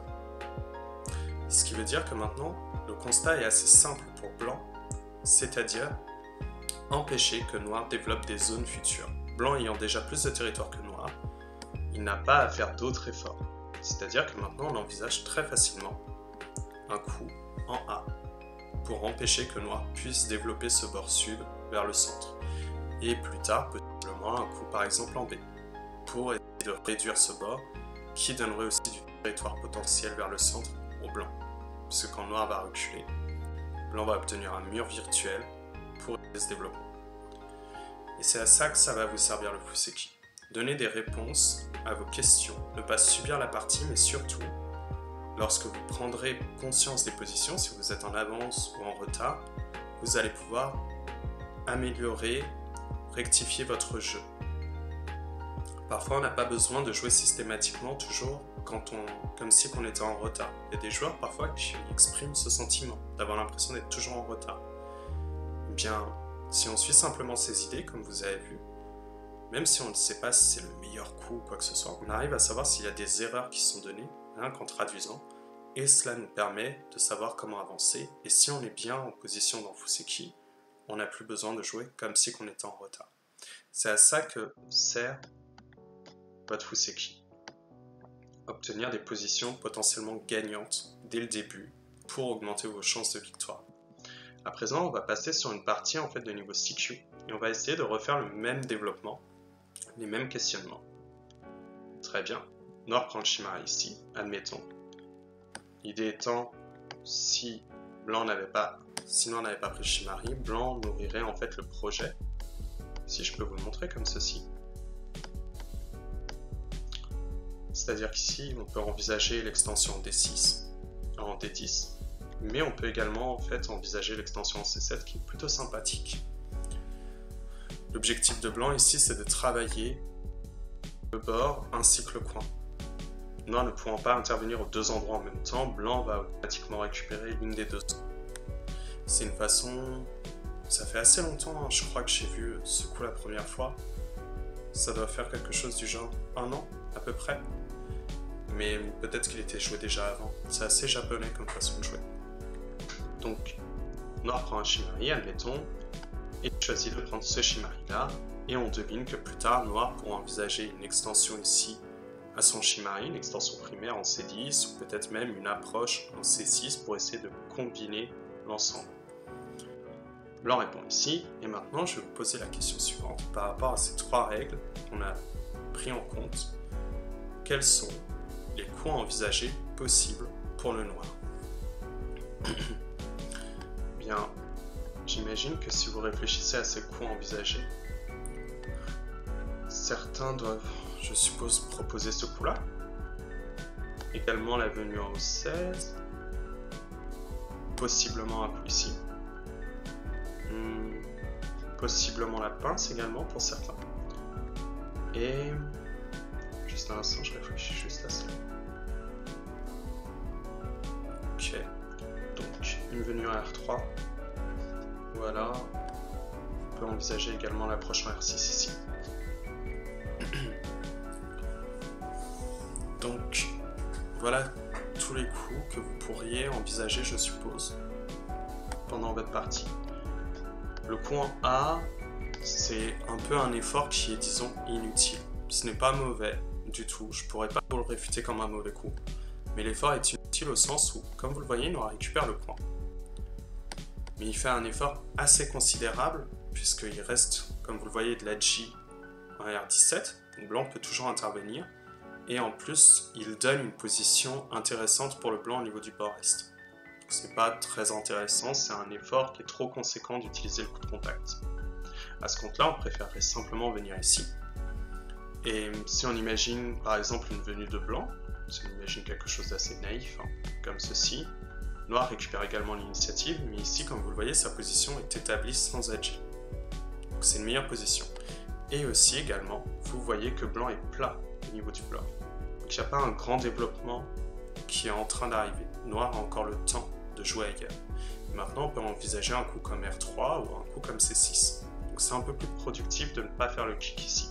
Ce qui veut dire que maintenant, le constat est assez simple pour blanc, c'est-à-dire empêcher que noir développe des zones futures. Blanc ayant déjà plus de territoire que noir, il n'a pas à faire d'autres efforts. C'est-à-dire que maintenant on envisage très facilement un coup en A pour empêcher que noir puisse développer ce bord sud vers le centre. Et plus tard, possiblement un coup par exemple en B pour essayer de réduire ce bord qui donnerait aussi du territoire potentiel vers le centre au blanc. Puisque quand noir va reculer, blanc va obtenir un mur virtuel pour ce développement. Et c'est à ça que ça va vous servir le Fuseki. Donner des réponses à vos questions, ne pas subir la partie, mais surtout, lorsque vous prendrez conscience des positions, si vous êtes en avance ou en retard, vous allez pouvoir améliorer, rectifier votre jeu. Parfois, on n'a pas besoin de jouer systématiquement toujours quand on, comme si on était en retard. Il y a des joueurs parfois qui expriment ce sentiment, d'avoir l'impression d'être toujours en retard. Eh bien, si on suit simplement ces idées, comme vous avez vu, même si on ne sait pas si c'est le meilleur coup ou quoi que ce soit, on arrive à savoir s'il y a des erreurs qui sont données, rien qu'en traduisant, et cela nous permet de savoir comment avancer, et si on est bien en position dans Fuseki, on n'a plus besoin de jouer comme si on était en retard. C'est à ça que sert votre Fuseki. Obtenir des positions potentiellement gagnantes dès le début pour augmenter vos chances de victoire. À présent, on va passer sur une partie en fait de niveau C Q et on va essayer de refaire le même développement, les mêmes questionnements. Très bien. Noir prend le Shimari ici, admettons. L'idée étant, si blanc n'avait pas, si noir n'avait pas pris le Shimari, blanc nourrirait en fait le projet. Si je peux vous le montrer comme ceci. C'est-à-dire qu'ici, on peut envisager l'extension en D six, en D dix, mais on peut également en fait envisager l'extension en C sept qui est plutôt sympathique. L'objectif de blanc ici, c'est de travailler le bord ainsi que le coin. noir ne pouvant pas intervenir aux deux endroits en même temps, blanc va automatiquement récupérer l'une des deux. C'est une façon... Ça fait assez longtemps, hein, je crois que j'ai vu ce coup la première fois. Ça doit faire quelque chose du genre un an, à peu près. Mais peut-être qu'il était joué déjà avant. C'est assez japonais comme façon de jouer. Donc, noir prend un Shimari, admettons, et choisit de prendre ce Shimari-là, et on devine que plus tard, noir pourra envisager une extension ici à son Shimari, une extension primaire en C dix, ou peut-être même une approche en C six pour essayer de combiner l'ensemble. Blanc répond ici, et maintenant je vais vous poser la question suivante. Par rapport à ces trois règles qu'on a pris en compte, quels sont les coins envisagés possibles pour le noir? Bien, j'imagine que si vous réfléchissez à ces coins envisagés, certains doivent, je suppose, proposer ce coup-là. Également la venue en O seize, possiblement un coup ici. Possiblement la pince également pour certains. Et juste un instant, je réfléchis juste à ça. Ok, donc une venue en R trois. Voilà. On peut envisager également l'approche en R six ici. Donc voilà tous les coups que vous pourriez envisager, je suppose, pendant votre partie. Le coup en A, c'est un peu un effort qui est, disons, inutile. Ce n'est pas mauvais du tout, je pourrais pas vous le réfuter comme un mauvais coup. Mais l'effort est inutile au sens où, comme vous le voyez, noir récupère le point. Mais il fait un effort assez considérable, puisqu'il reste, comme vous le voyez, de la G en R dix-sept, donc blanc peut toujours intervenir. Et en plus, il donne une position intéressante pour le blanc au niveau du bord est. Ce n'est pas très intéressant, c'est un effort qui est trop conséquent d'utiliser le coup de contact. À ce compte-là, on préférerait simplement venir ici. Et si on imagine par exemple une venue de blanc, si on imagine quelque chose d'assez naïf, hein, comme ceci, noir récupère également l'initiative, mais ici, comme vous le voyez, sa position est établie sans agi. Donc c'est une meilleure position. Et aussi également, vous voyez que blanc est plat au niveau du bloc. Donc il n'y a pas un grand développement qui est en train d'arriver. Noir a encore le temps de jouer à égal. Maintenant, on peut envisager un coup comme R trois ou un coup comme C six. Donc c'est un peu plus productif de ne pas faire le kick ici.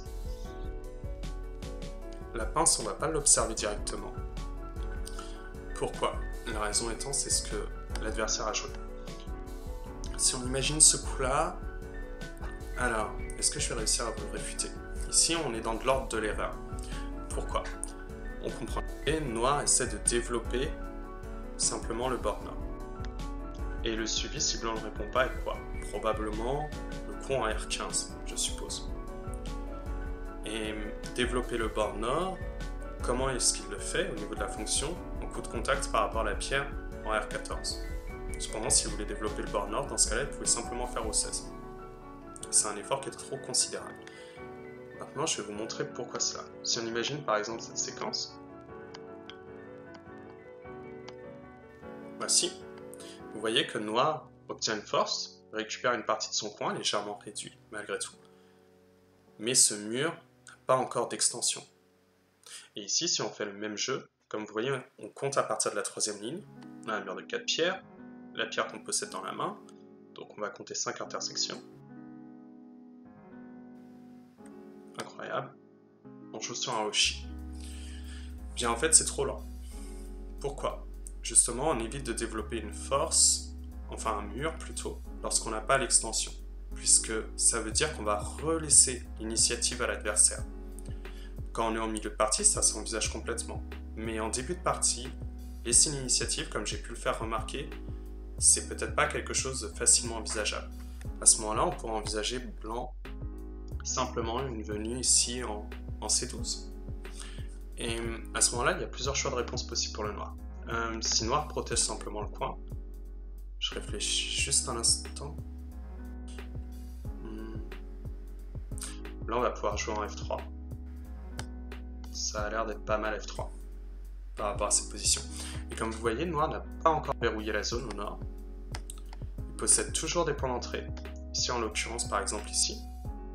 La pince, on ne va pas l'observer directement. Pourquoi? La raison étant, c'est ce que l'adversaire a joué. Si on imagine ce coup-là, alors, est-ce que je vais réussir à vous le réfuter? Ici, on est dans de l'ordre de l'erreur. Pourquoi? On comprend. Et noir essaie de développer simplement le bord nord. Et le suivi, si blanc ne répond pas, est quoi? Probablement le coup en R quinze, je suppose. Et développer le bord nord, comment est-ce qu'il le fait au niveau de la fonction? En coup de contact par rapport à la pierre en R quatorze. Cependant, si vous voulez développer le bord nord, dans ce cas-là, vous pouvez simplement faire O seize. C'est un effort qui est trop considérable. Maintenant, je vais vous montrer pourquoi cela. Si on imagine par exemple cette séquence, voici. Vous voyez que noir obtient une force, récupère une partie de son coin légèrement réduit malgré tout. Mais ce mur n'a pas encore d'extension. Et ici, si on fait le même jeu, comme vous voyez, on compte à partir de la troisième ligne. On a un mur de quatre pierres, la pierre qu'on possède dans la main, donc on va compter cinq intersections. Incroyable. On joue sur un Hoshi. Bien en fait, c'est trop lent. Pourquoi? Justement, on évite de développer une force, enfin un mur plutôt, lorsqu'on n'a pas l'extension, puisque ça veut dire qu'on va relaisser l'initiative à l'adversaire. Quand on est en milieu de partie, ça s'envisage complètement. Mais en début de partie, laisser l'initiative, comme j'ai pu le faire remarquer, c'est peut-être pas quelque chose de facilement envisageable. À ce moment-là, on pourrait envisager blanc simplement une venue ici en, en C douze. Et à ce moment-là, il y a plusieurs choix de réponse possibles pour le noir. Euh, si noir protège simplement le coin, je réfléchis juste un instant. Hmm. Blanc va pouvoir jouer en F trois. Ça a l'air d'être pas mal F trois par rapport à cette position. Et comme vous voyez, noir n'a pas encore verrouillé la zone au nord. Il possède toujours des points d'entrée. Ici en l'occurrence, par exemple ici.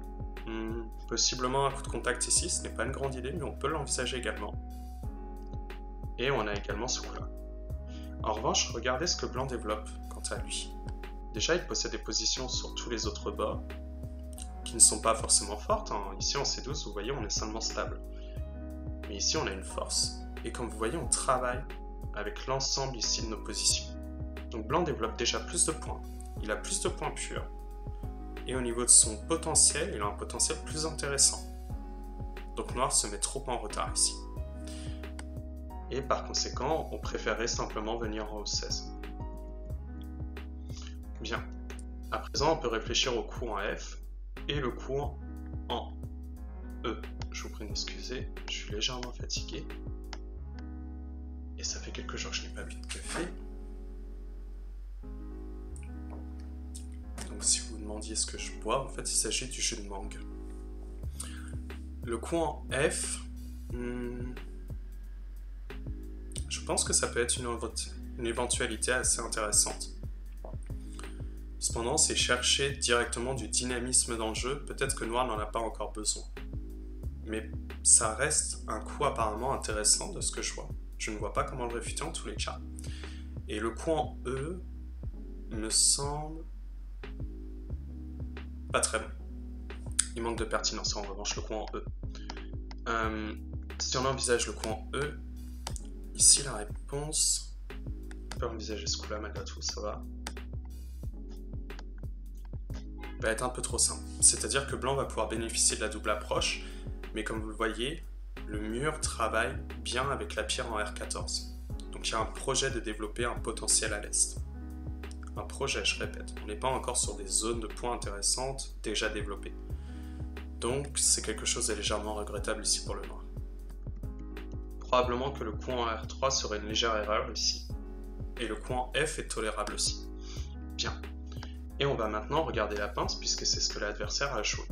Hmm. Possiblement un coup de contact ici, ce n'est pas une grande idée, mais on peut l'envisager également. Et on a également ce coup-là. En revanche, regardez ce que blanc développe quant à lui. Déjà, il possède des positions sur tous les autres bords qui ne sont pas forcément fortes. Hein. Ici, en C douze, vous voyez, on est seulement stable. Mais ici, on a une force. Et comme vous voyez, on travaille avec l'ensemble ici de nos positions. Donc blanc développe déjà plus de points. Il a plus de points purs. Et au niveau de son potentiel, il a un potentiel plus intéressant. Donc noir se met trop en retard ici. Et par conséquent, on préférerait simplement venir en haut seize. Bien. À présent, on peut réfléchir au coup en F et le coup en E. Je vous prie d'excuser, je suis légèrement fatigué. Et ça fait quelques jours que je n'ai pas bu de café. Donc si vous vous demandiez ce que je bois, en fait il s'agit du jus de mangue. Le coup en F, hmm, je pense que ça peut être une, une éventualité assez intéressante. Cependant, c'est chercher directement du dynamisme dans le jeu, peut-être que noir n'en a pas encore besoin. Mais ça reste un coup apparemment intéressant de ce que je vois. Je ne vois pas comment le réfuter en tous les cas. Et le coup en E me semble pas très bon. Il manque de pertinence en revanche le coup en E. Euh, si on envisage le coup en E, ici la réponse, on peut envisager ce coup-là malgré tout, ça va. Va être un peu trop simple. C'est-à-dire que blanc va pouvoir bénéficier de la double approche, mais comme vous le voyez, le mur travaille bien avec la pierre en R quatorze. Donc il y a un projet de développer un potentiel à l'est. Un projet, je répète, on n'est pas encore sur des zones de points intéressantes déjà développées. Donc c'est quelque chose de légèrement regrettable ici pour le noir. Probablement que le coup en R trois serait une légère erreur ici. Et le coup en F est tolérable aussi. Bien. Et on va maintenant regarder la pince puisque c'est ce que l'adversaire a joué.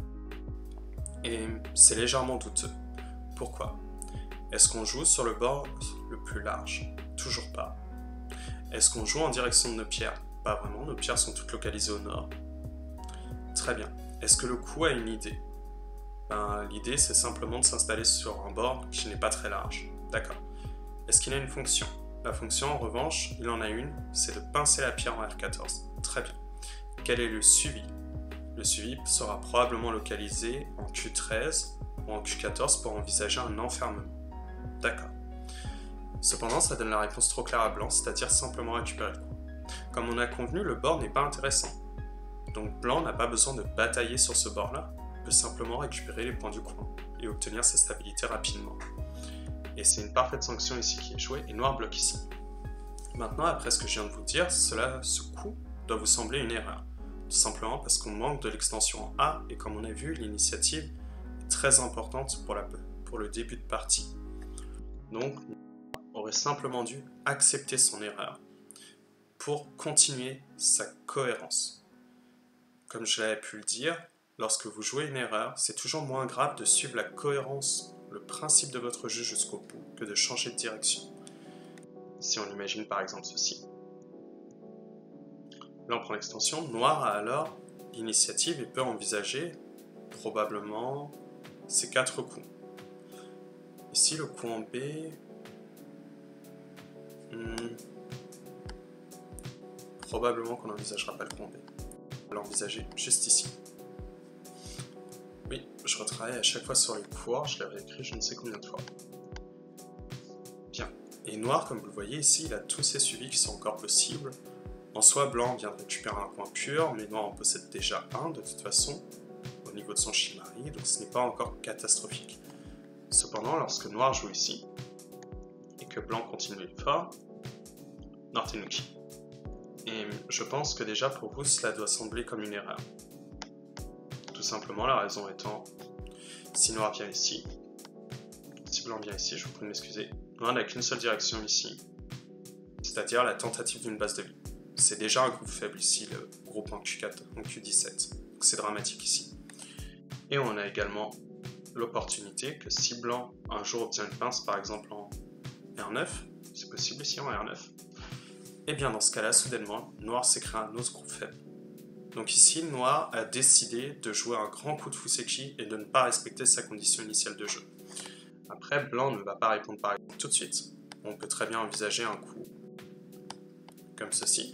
Et c'est légèrement douteux. Pourquoi? Est-ce qu'on joue sur le bord le plus large? Toujours pas. Est-ce qu'on joue en direction de nos pierres? Pas vraiment, nos pierres sont toutes localisées au nord. Très bien. Est-ce que le coup a une idée? Ben, l'idée c'est simplement de s'installer sur un bord qui n'est pas très large. D'accord. Est-ce qu'il a une fonction? La fonction en revanche, il en a une, c'est de pincer la pierre en R quatorze. Très bien. Quel est le suivi? Le suivi sera probablement localisé en Q treize ou en Q quatorze pour envisager un enfermement. D'accord. Cependant, ça donne la réponse trop claire à blanc, c'est-à-dire simplement récupérer le coup. Comme on a convenu, le bord n'est pas intéressant. Donc blanc n'a pas besoin de batailler sur ce bord-là, il peut simplement récupérer les points du coin et obtenir sa stabilité rapidement. Et c'est une parfaite sanction ici qui est jouée, et noir bloque ici. Maintenant, après ce que je viens de vous dire, cela, ce coup doit vous sembler une erreur. Tout simplement parce qu'on manque de l'extension en A, et comme on a vu, l'initiative est très importante pour, la, pour le début de partie. Donc, on aurait simplement dû accepter son erreur pour continuer sa cohérence. Comme je l'avais pu le dire, lorsque vous jouez une erreur, c'est toujours moins grave de suivre la cohérence, le principe de votre jeu jusqu'au bout, que de changer de direction. Si on imagine par exemple ceci. Là on prend l'extension, noir a alors l'initiative et peut envisager probablement ces quatre coups. Ici le coup en B, hmm, probablement qu'on n'envisagera pas le coup en B. On va l'envisager juste ici. Oui, je retravaille à chaque fois sur les cours, je l'avais écrit je ne sais combien de fois. Bien, et noir comme vous le voyez ici, il a tous ces suivis qui sont encore possibles. En soi, blanc vient de récupérer un point pur, mais noir en possède déjà un de toute façon, au niveau de son Shimari, donc ce n'est pas encore catastrophique. Cependant, lorsque noir joue ici, et que blanc continue fort, noir Tenuki. Et je pense que déjà pour vous, cela doit sembler comme une erreur. Tout simplement, la raison étant, si noir vient ici, si blanc vient ici, je vous prie de m'excuser, noir n'a qu'une seule direction ici, c'est-à-dire la tentative d'une base de vie. C'est déjà un groupe faible ici, le groupe en Q quatre, en Q dix-sept. Donc c'est dramatique ici. Et on a également l'opportunité que si blanc un jour obtient une pince, par exemple en R neuf, c'est possible ici en R neuf, et bien dans ce cas-là, soudainement, noir s'est créé un autre groupe faible. Donc ici, noir a décidé de jouer un grand coup de Fuseki et de ne pas respecter sa condition initiale de jeu. Après, blanc ne va pas répondre par exemple tout de suite, on peut très bien envisager un coup comme ceci,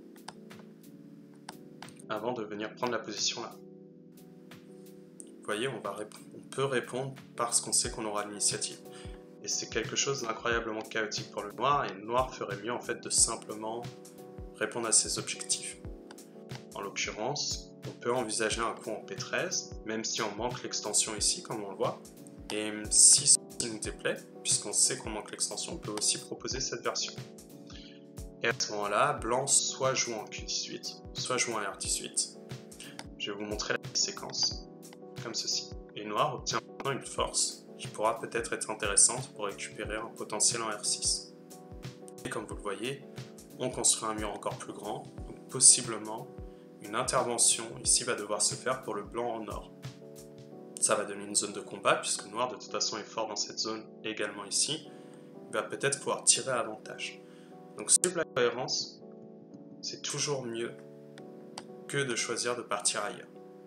avant de venir prendre la position là. Vous voyez, on, va on peut répondre parce qu'on sait qu'on aura l'initiative. Et c'est quelque chose d'incroyablement chaotique pour le noir, et le noir ferait mieux en fait de simplement répondre à ses objectifs. En l'occurrence, on peut envisager un coup en P treize, même si on manque l'extension ici, comme on le voit. Et si ceci nous déplaît, puisqu'on sait qu'on manque l'extension, on peut aussi proposer cette version. Et à ce moment-là, blanc soit joue en Q dix-huit, soit joue en R dix-huit. Je vais vous montrer la séquence, comme ceci. Et noir obtient maintenant une force qui pourra peut-être être intéressante pour récupérer un potentiel en R six. Et comme vous le voyez, on construit un mur encore plus grand, donc possiblement une intervention ici va devoir se faire pour le blanc en nord. Ça va donner une zone de combat, puisque le noir de toute façon est fort dans cette zone également ici. Il va peut-être pouvoir tirer à avantage. Donc suivre la cohérence, c'est toujours mieux que de choisir de partir ailleurs.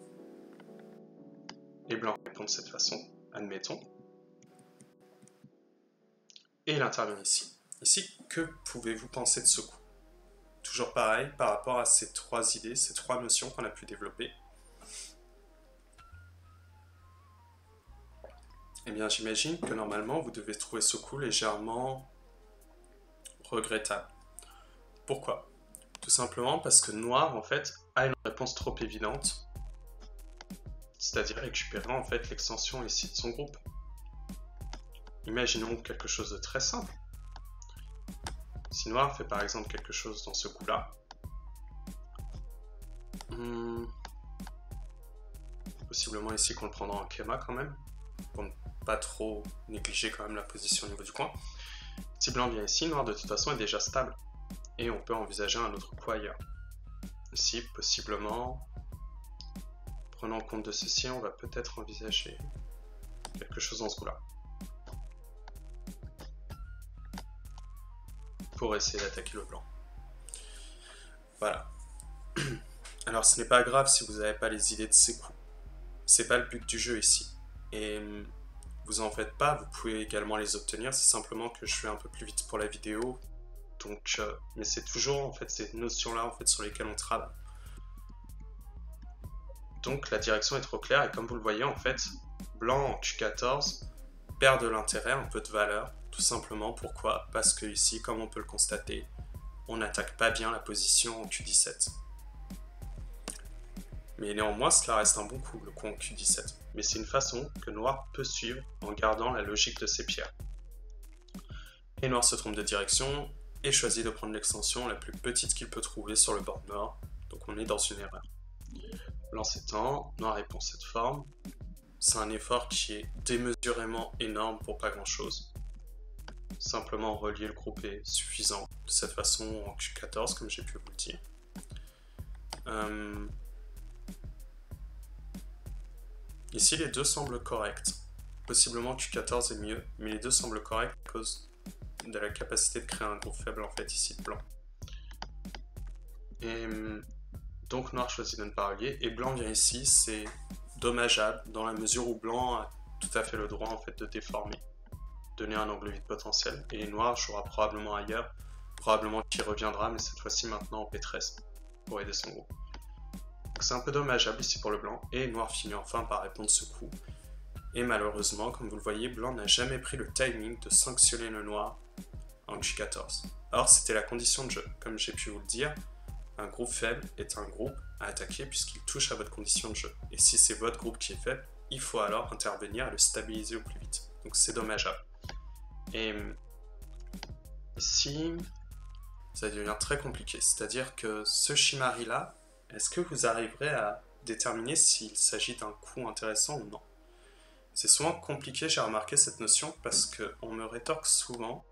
Les blancs répondent de cette façon, admettons. Et il intervient ici. Ici, que pouvez-vous penser de ce coup? Toujours pareil par rapport à ces trois idées, ces trois notions qu'on a pu développer. Eh bien, j'imagine que normalement, vous devez trouver ce coup légèrement regrettable. Pourquoi? Tout simplement parce que noir, en fait, a une réponse trop évidente, c'est-à-dire récupérer en fait l'extension ici de son groupe. Imaginons quelque chose de très simple. Si noir fait par exemple quelque chose dans ce coup-là, hmm, possiblement ici qu'on le prendra en Kema quand même, pour ne pas trop négliger quand même la position au niveau du coin. Si blanc vient ici, noir de toute façon est déjà stable, et on peut envisager un autre coup ailleurs. Ici, possiblement, prenant compte de ceci, on va peut-être envisager quelque chose dans ce coup-là. Pour essayer d'attaquer le blanc. Voilà. Alors ce n'est pas grave si vous n'avez pas les idées de ces coups. C'est pas le but du jeu ici. Et vous en faites pas, vous pouvez également les obtenir, c'est simplement que je fais un peu plus vite pour la vidéo. Donc, euh, mais c'est toujours en fait ces notions-là en fait sur lesquelles on travaille. Donc la direction est trop claire et comme vous le voyez en fait, blanc en Q quatorze perd de l'intérêt, un peu de valeur. Tout simplement, pourquoi? Parce que ici, comme on peut le constater, on n'attaque pas bien la position en Q dix-sept. Mais néanmoins, cela reste un bon coup, le coup en Q dix-sept. Mais c'est une façon que noir peut suivre en gardant la logique de ses pierres. Et noir se trompe de direction et choisit de prendre l'extension la plus petite qu'il peut trouver sur le bord nord. Donc on est dans une erreur. Blanc s'étend, noir répond cette forme. C'est un effort qui est démesurément énorme pour pas grand chose. Simplement relier le groupe est suffisant de cette façon en Q quatorze comme j'ai pu vous le dire. Euh... Ici les deux semblent corrects. Possiblement Q quatorze est mieux, mais les deux semblent corrects à cause de la capacité de créer un groupe faible en fait ici de blanc. Et donc noir choisit de ne pas relier et blanc vient ici, c'est dommageable dans la mesure où blanc a tout à fait le droit en fait de déformer, donner un angle vide potentiel, et noir jouera probablement ailleurs, probablement qu'il reviendra, mais cette fois-ci maintenant en P treize, pour aider son groupe. C'est un peu dommageable ici pour le blanc, et noir finit enfin par répondre ce coup. Et malheureusement, comme vous le voyez, blanc n'a jamais pris le timing de sanctionner le noir en Q quatorze. Or, c'était la condition de jeu. Comme j'ai pu vous le dire, un groupe faible est un groupe à attaquer puisqu'il touche à votre condition de jeu. Et si c'est votre groupe qui est faible, il faut alors intervenir et le stabiliser au plus vite. Donc c'est dommageable. Et ici, ça devient très compliqué. C'est-à-dire que ce Shimari-là, est-ce que vous arriverez à déterminer s'il s'agit d'un coup intéressant ou non? C'est souvent compliqué, j'ai remarqué cette notion, parce qu'on me rétorque souvent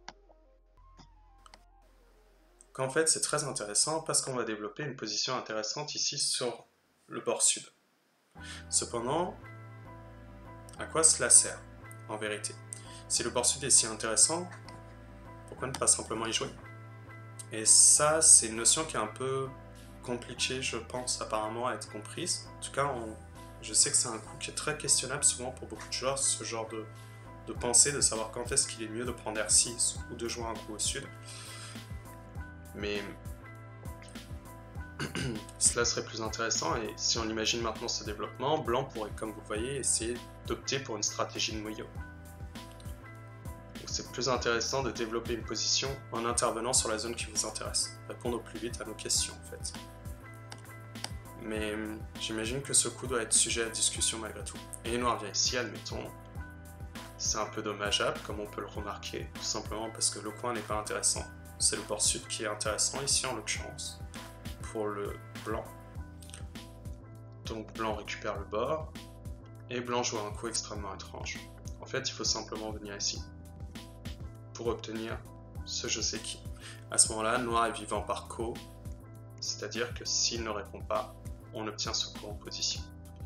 qu'en fait c'est très intéressant parce qu'on va développer une position intéressante ici sur le bord sud. Cependant, à quoi cela sert en vérité? Si le bord sud est si intéressant, pourquoi ne pas simplement y jouer? Et ça, c'est une notion qui est un peu compliquée, je pense, apparemment à être comprise. En tout cas, on... je sais que c'est un coup qui est très questionnable souvent pour beaucoup de joueurs, ce genre de, de penser, de savoir quand est-ce qu'il est mieux de prendre R six ou de jouer un coup au sud. Mais cela serait plus intéressant, et si on imagine maintenant ce développement, blanc pourrait, comme vous voyez, essayer d'opter pour une stratégie de noyau. C'est plus intéressant de développer une position en intervenant sur la zone qui vous intéresse, répondre au plus vite à nos questions en fait. Mais j'imagine que ce coup doit être sujet à discussion malgré tout. Et noir vient ici, admettons. C'est un peu dommageable, comme on peut le remarquer, tout simplement parce que le coin n'est pas intéressant. C'est le bord sud qui est intéressant ici en l'occurrence, pour le blanc. Donc blanc récupère le bord, et blanc joue un coup extrêmement étrange. En fait, il faut simplement venir ici, pour obtenir ce je sais qui. À ce moment-là, noir est vivant par ko, c'est-à-dire que s'il ne répond pas, on obtient ce coup en position.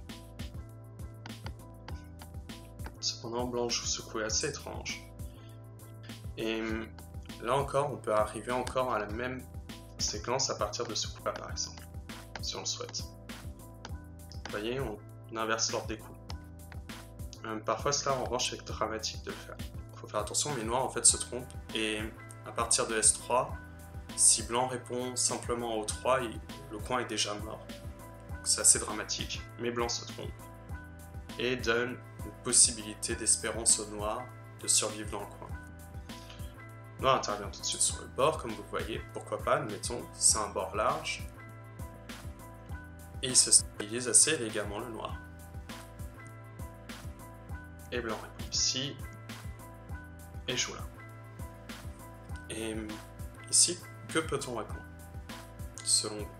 Cependant, blanc joue ce coup assez étrange. Et là encore, on peut arriver encore à la même séquence à partir de ce coup-là, par exemple, si on le souhaite. Vous voyez, on inverse l'ordre des coups. Euh, parfois, cela en revanche est dramatique de le faire. Il faut faire attention, mais noir en fait se trompe, et à partir de S trois, si blanc répond simplement au trois, il, le coin est déjà mort. C'est assez dramatique, mais blanc se trompe et donne une possibilité d'espérance au noir de survivre dans le coin. Noir intervient tout de suite sur le bord, comme vous voyez, pourquoi pas, admettons, c'est un bord large, et il se stabilise assez élégamment le noir. Et blanc répond ici, et joue là. Et ici, que peut-on répondre, selon vous?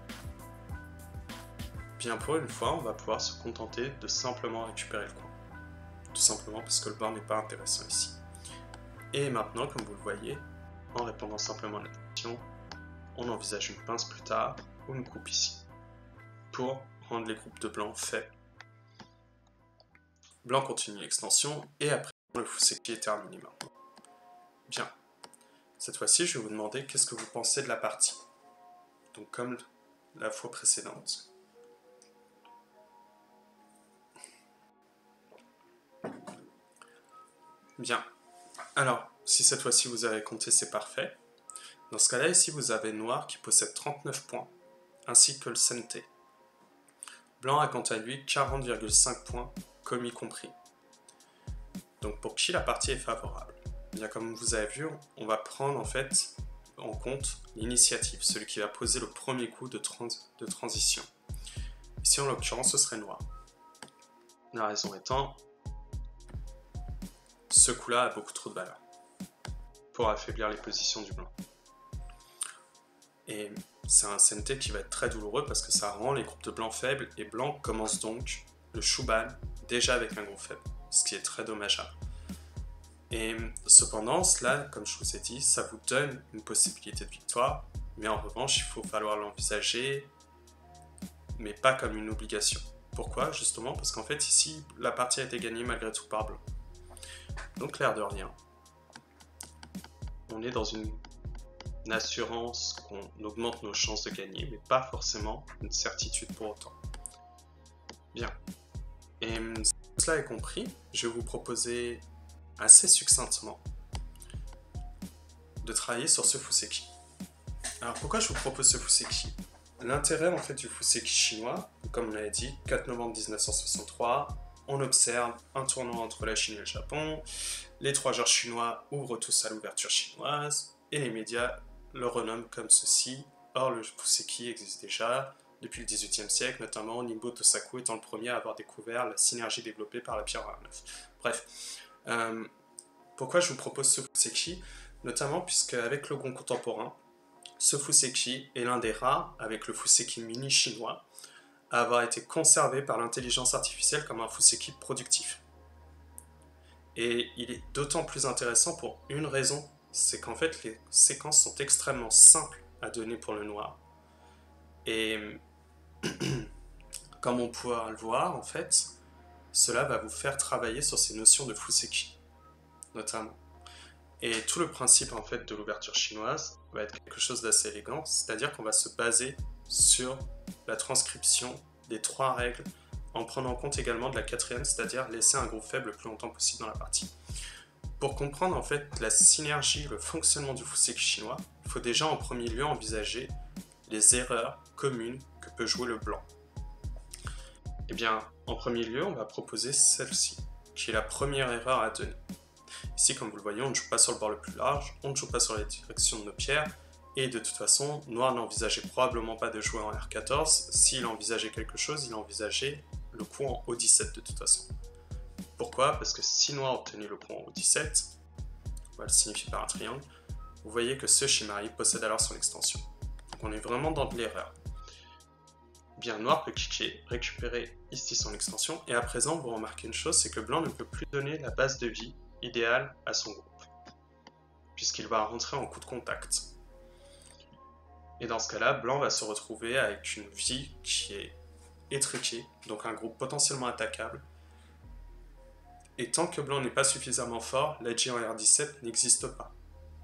Bien, pour une fois, on va pouvoir se contenter de simplement récupérer le coin. Tout simplement parce que le bord n'est pas intéressant ici. Et maintenant, comme vous le voyez, en répondant simplement à la question, on envisage une pince plus tard, ou une coupe ici, pour rendre les groupes de blanc faibles. Blanc continue l'extension, et après, le fuseki est terminé maintenant. Bien. Cette fois-ci, je vais vous demander qu'est-ce que vous pensez de la partie. Donc, comme la fois précédente. Bien. Alors, si cette fois-ci vous avez compté, c'est parfait. Dans ce cas-là, ici, vous avez noir qui possède trente-neuf points, ainsi que le sente. Blanc a quant à lui quarante virgule cinq points, commis compris. Donc, pour qui la partie est favorable? Bien, comme vous avez vu, on va prendre en fait en compte l'initiative, celui qui va poser le premier coup de, trans de transition. Ici, en l'occurrence, ce serait noir. La raison étant, ce coup-là a beaucoup trop de valeur pour affaiblir les positions du blanc. Et c'est un sente qui va être très douloureux parce que ça rend les groupes de blanc faibles, et blanc commence donc le shuban déjà avec un groupe faible, ce qui est très dommageable. Et cependant, cela, comme je vous ai dit, ça vous donne une possibilité de victoire, mais en revanche, il faut falloir l'envisager, mais pas comme une obligation. Pourquoi? Justement parce qu'en fait, ici, la partie a été gagnée malgré tout par blanc. Donc, l'air de rien, on est dans une, une assurance qu'on augmente nos chances de gagner, mais pas forcément une certitude pour autant. Bien. Et si cela est compris, je vais vous proposer assez succinctement de travailler sur ce fuseki. Alors pourquoi je vous propose ce fuseki? L'intérêt en fait du fuseki chinois, comme on l'avait dit, quatre novembre mille neuf cent soixante-trois, on observe un tournoi entre la Chine et le Japon, les trois joueurs chinois ouvrent tous à l'ouverture chinoise, et les médias le renomment comme ceci. Or le fuseki existe déjà depuis le dix-huitième siècle, notamment Nimbo Tosaku étant le premier à avoir découvert la synergie développée par la pierre R neuf. Bref. Euh, pourquoi je vous propose ce fuseki? Notamment puisque avec le Gon contemporain, ce fuseki est l'un des rares, avec le fuseki mini chinois, à avoir été conservé par l'intelligence artificielle comme un fuseki productif. Et il est d'autant plus intéressant pour une raison, c'est qu'en fait les séquences sont extrêmement simples à donner pour le noir. Et comme on pourra le voir, en fait, cela va vous faire travailler sur ces notions de fuseki, notamment. Et tout le principe en fait de l'ouverture chinoise va être quelque chose d'assez élégant, c'est-à-dire qu'on va se baser sur la transcription des trois règles, en prenant en compte également de la quatrième, c'est-à-dire laisser un groupe faible le plus longtemps possible dans la partie. Pour comprendre en fait la synergie, le fonctionnement du Fuseki chinois, il faut déjà en premier lieu envisager les erreurs communes que peut jouer le blanc. Eh bien, en premier lieu, on va proposer celle-ci, qui est la première erreur à donner. Ici, comme vous le voyez, on ne joue pas sur le bord le plus large, on ne joue pas sur la direction de nos pierres, et de toute façon, Noir n'envisageait probablement pas de jouer en R quatorze. S'il envisageait quelque chose, il envisageait le coup en O dix-sept de toute façon. Pourquoi? Parce que si Noir obtenait le coup en O dix-sept, on va le signifier par un triangle, vous voyez que ce Shimari possède alors son extension. Donc on est vraiment dans de l'erreur. Bien, Noir peut cliquer, récupérer ici son extension, et à présent, vous remarquez une chose, c'est que Blanc ne peut plus donner la base de vie idéale à son groupe, puisqu'il va rentrer en coup de contact. Et dans ce cas-là, Blanc va se retrouver avec une vie qui est étriquée, donc un groupe potentiellement attaquable. Et tant que Blanc n'est pas suffisamment fort, l'edge en R dix-sept n'existe pas.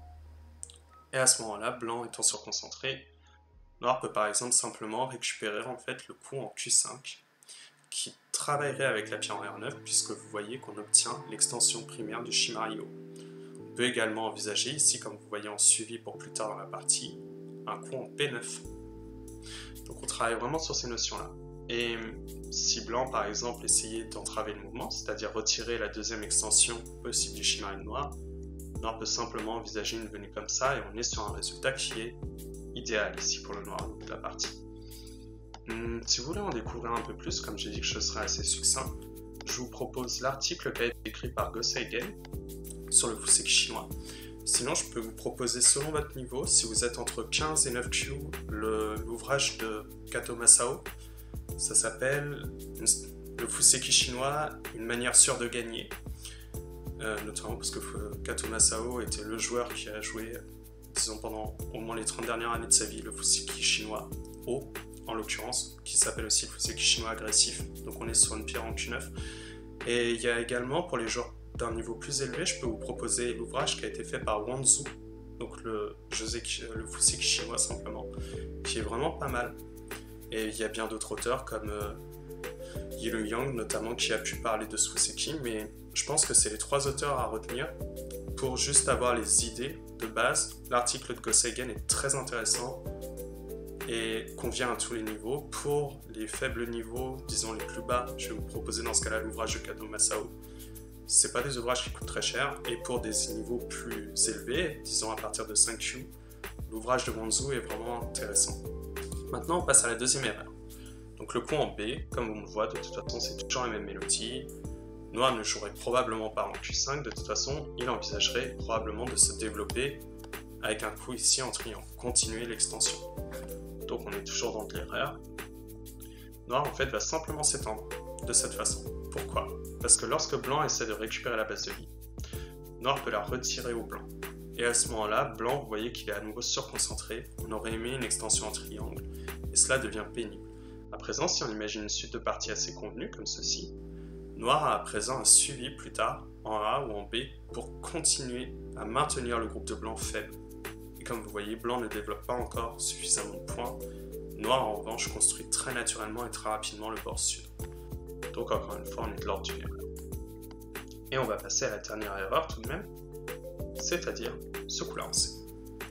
Et à ce moment-là, Blanc étant surconcentré, Noir peut par exemple simplement récupérer en fait le coup en Q cinq, qui travaillerait avec la pierre en R neuf, puisque vous voyez qu'on obtient l'extension primaire du Shimari-O. On peut également envisager ici, comme vous voyez en suivi pour plus tard dans la partie, un coup en P neuf. Donc on travaille vraiment sur ces notions-là. Et si Blanc, par exemple, essayait d'entraver le mouvement, c'est-à-dire retirer la deuxième extension possible du Shimari Noir, Noir peut simplement envisager une venue comme ça, et on est sur un résultat qui est idéal ici pour le Noir de la partie. Hum, si vous voulez en découvrir un peu plus, comme j'ai dit que je serai assez succinct, je vous propose l'article qui a été écrit par Goseigen sur le Fuseki chinois. Sinon, je peux vous proposer, selon votre niveau, si vous êtes entre quinze et neuf Q, l'ouvrage de Kato Masao. Ça s'appelle le Fuseki chinois, une manière sûre de gagner. Euh, notamment parce que Kato Masao était le joueur qui a joué, disons, pendant au moins les trente dernières années de sa vie, le Fuseki chinois haut, en l'occurrence, qui s'appelle aussi le Fuseki chinois agressif. Donc on est sur une pierre en Q neuf. Et il y a également, pour les joueurs d'un niveau plus élevé, je peux vous proposer l'ouvrage qui a été fait par Wanzu, donc le, le Fuseki chinois simplement, qui est vraiment pas mal. Et il y a bien d'autres auteurs comme euh, Yilu Yang notamment qui a pu parler de ce Fuseki, mais je pense que c'est les trois auteurs à retenir pour juste avoir les idées de base. L'article de Goseigen est très intéressant et convient à tous les niveaux. Pour les faibles niveaux, disons les plus bas, je vais vous proposer dans ce cas-là l'ouvrage de Kato Masao. C'est pas des ouvrages qui coûtent très cher, et pour des niveaux plus élevés, disons à partir de cinq Q, l'ouvrage de Wanzu est vraiment intéressant. Maintenant, on passe à la deuxième erreur. Donc le coup en B, comme on le voit, de toute façon, c'est toujours la même mélodie. Noir ne jouerait probablement pas en Q cinq, de toute façon, il envisagerait probablement de se développer avec un coup ici en triangle, continuer l'extension. Donc on est toujours dans de l'erreur. Noir, en fait, va simplement s'étendre de cette façon. Pourquoi? Parce que lorsque Blanc essaie de récupérer la base de vie, Noir peut la retirer au Blanc. Et à ce moment-là, Blanc, vous voyez qu'il est à nouveau surconcentré, on aurait aimé une extension en triangle, et cela devient pénible. À présent, si on imagine une suite de parties assez convenue, comme ceci, Noir a à présent un suivi plus tard, en A ou en B, pour continuer à maintenir le groupe de Blanc faible. Et comme vous voyez, Blanc ne développe pas encore suffisamment de points. Noir, en revanche, construit très naturellement et très rapidement le bord sud. Donc encore une fois, on est de l'ordre d'une erreur. Et on va passer à la dernière erreur tout de même, c'est-à-dire ce coup-là en C.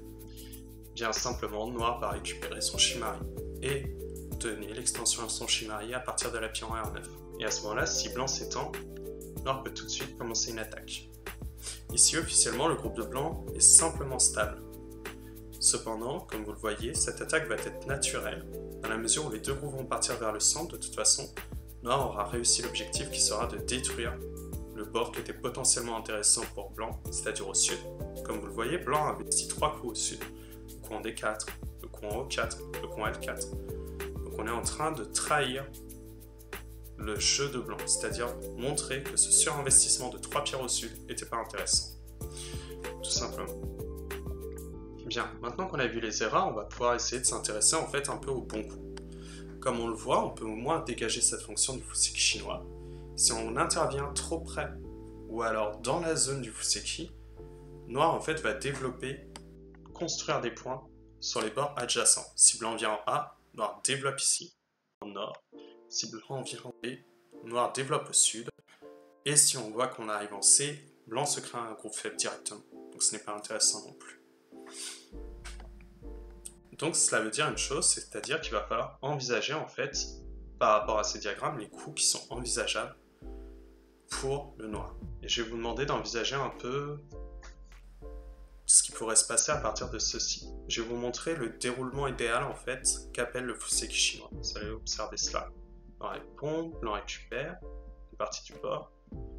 Bien simplement, Noir va récupérer son Shimari et donner l'extension à son Shimari à partir de la pierre en R neuf. Et à ce moment-là, si Blanc s'étend, Noir peut tout de suite commencer une attaque. Ici, officiellement, le groupe de Blanc est simplement stable. Cependant, comme vous le voyez, cette attaque va être naturelle, dans la mesure où les deux groupes vont partir vers le centre. De toute façon, Noir aura réussi l'objectif qui sera de détruire le bord qui était potentiellement intéressant pour Blanc, c'est-à-dire au sud. Comme vous le voyez, Blanc a investi trois coups au sud. Le coup en D quatre, le coup en O quatre, le coup en L quatre. Donc on est en train de trahir le jeu de Blanc, c'est-à-dire montrer que ce surinvestissement de trois pierres au sud n'était pas intéressant. Tout simplement. Bien, maintenant qu'on a vu les erreurs, on va pouvoir essayer de s'intéresser en fait un peu au bon coup. Comme on le voit, on peut au moins dégager cette fonction du Fuseki chinois. Si on intervient trop près, ou alors dans la zone du Fuseki, Noir en fait va développer, construire des points sur les bords adjacents. Si Blanc vient en A, Noir développe ici, en nord. Si Blanc vient en B, Noir développe au sud. Et si on voit qu'on arrive en C, blanc se crée un groupe faible directement. Donc ce n'est pas intéressant non plus. Donc cela veut dire une chose, c'est-à-dire qu'il va falloir envisager en fait, par rapport à ces diagrammes, les coups qui sont envisageables pour le noir. Et je vais vous demander d'envisager un peu ce qui pourrait se passer à partir de ceci. Je vais vous montrer le déroulement idéal en fait qu'appelle le Fuseki chinois. Vous allez observer cela. Noir répond, blanc récupère, une partie du bord.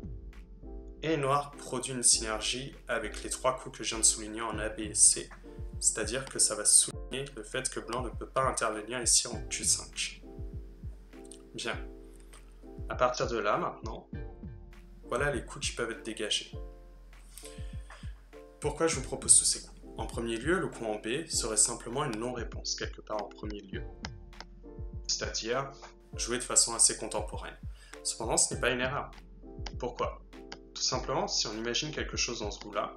Et noir produit une synergie avec les trois coups que je viens de souligner en A, B et C. C'est-à-dire que ça va souligner le fait que blanc ne peut pas intervenir ici en Q cinq. Bien. À partir de là maintenant, voilà les coups qui peuvent être dégagés. Pourquoi je vous propose tous ces coups? En premier lieu, le coup en B serait simplement une non-réponse, quelque part en premier lieu. C'est-à-dire jouer de façon assez contemporaine. Cependant, ce n'est pas une erreur. Pourquoi? Tout simplement, si on imagine quelque chose dans ce goût-là,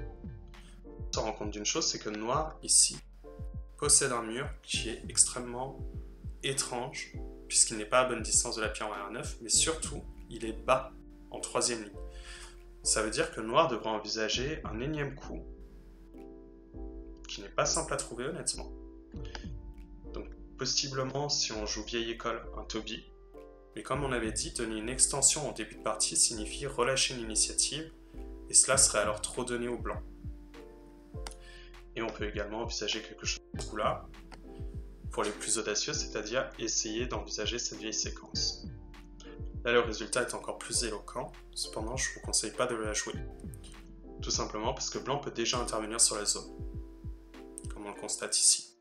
on se rend compte d'une chose, c'est que noir, ici, possède un mur qui est extrêmement étrange, puisqu'il n'est pas à bonne distance de la pierre en R neuf, mais surtout, il est bas, en troisième ligne. Ça veut dire que noir devrait envisager un énième coup, qui n'est pas simple à trouver honnêtement. Donc, possiblement, si on joue vieille école, un Toby. Mais comme on avait dit, donner une extension en début de partie signifie relâcher une initiative, et cela serait alors trop donné au blanc. Et on peut également envisager quelque chose de ce coup-là, pour les plus audacieux, c'est-à-dire essayer d'envisager cette vieille séquence. Là, le résultat est encore plus éloquent, cependant, je ne vous conseille pas de la jouer. Tout simplement parce que blanc peut déjà intervenir sur la zone, comme on le constate ici.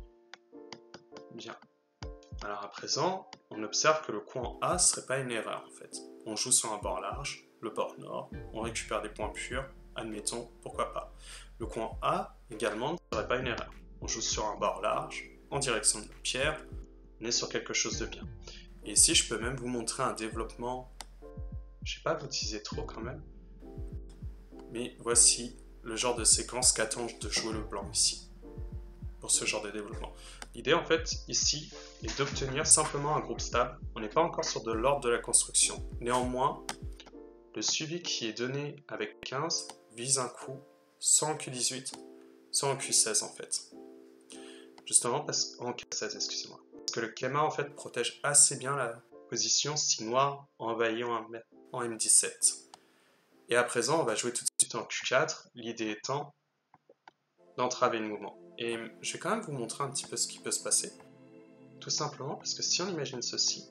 Bien. Alors à présent, on observe que le coup en A ne serait pas une erreur en fait. On joue sur un bord large, le bord nord, on récupère des points purs, admettons, pourquoi pas. Le coup en A également ne serait pas une erreur. On joue sur un bord large, en direction de la pierre, on est sur quelque chose de bien. Et ici, je peux même vous montrer un développement, je ne vais pas vous teaser trop quand même, mais voici le genre de séquence qu'attend de jouer le blanc ici, pour ce genre de développement. L'idée en fait ici est d'obtenir simplement un groupe stable. On n'est pas encore sur de l'ordre de la construction. Néanmoins, le suivi qui est donné avec quinze vise un coup soit en Q dix-huit, soit en Q seize en fait. Justement parce en Q seize, excusez-moi. Parce que le Kema en fait protège assez bien la position si noir envahit en M dix-sept. Et à présent, on va jouer tout de suite en Q quatre, l'idée étant d'entraver le mouvement. Et je vais quand même vous montrer un petit peu ce qui peut se passer. Tout simplement parce que si on imagine ceci,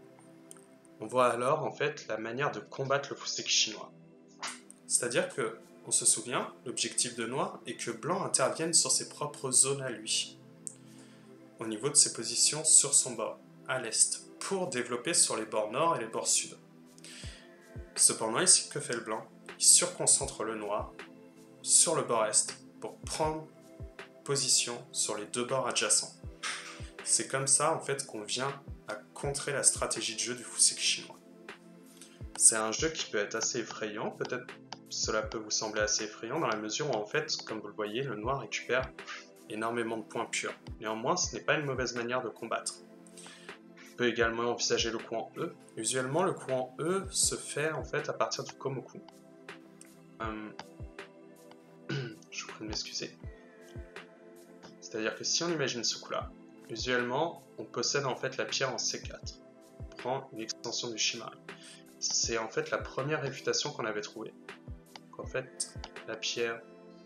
on voit alors en fait la manière de combattre le Fuseki chinois. C'est-à-dire que, on se souvient, l'objectif de noir est que blanc intervienne sur ses propres zones à lui, au niveau de ses positions sur son bord, à l'est, pour développer sur les bords nord et les bords sud. Cependant, ici, que fait le blanc? Il surconcentre le noir sur le bord est pour prendre position sur les deux bords adjacents. C'est comme ça en fait qu'on vient à contrer la stratégie de jeu du Fuseki chinois. C'est un jeu qui peut être assez effrayant, peut-être cela peut vous sembler assez effrayant dans la mesure où en fait, comme vous le voyez, le noir récupère énormément de points purs. Néanmoins, ce n'est pas une mauvaise manière de combattre. On peut également envisager le coup en E. Usuellement, le coup en E se fait en fait à partir du komoku. Euh... Je vous prie de m'excuser. C'est-à-dire que si on imagine ce coup-là, usuellement, on possède en fait la pierre en C quatre. On prend une extension du Shimari. C'est en fait la première réfutation qu'on avait trouvée. Donc en fait, la pierre,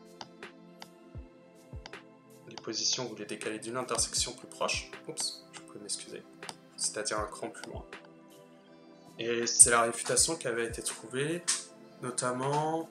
les positions, vous les décalez d'une intersection plus proche. Oups, je peux m'excuser. C'est-à-dire un cran plus loin. Et c'est la réfutation qui avait été trouvée, notamment...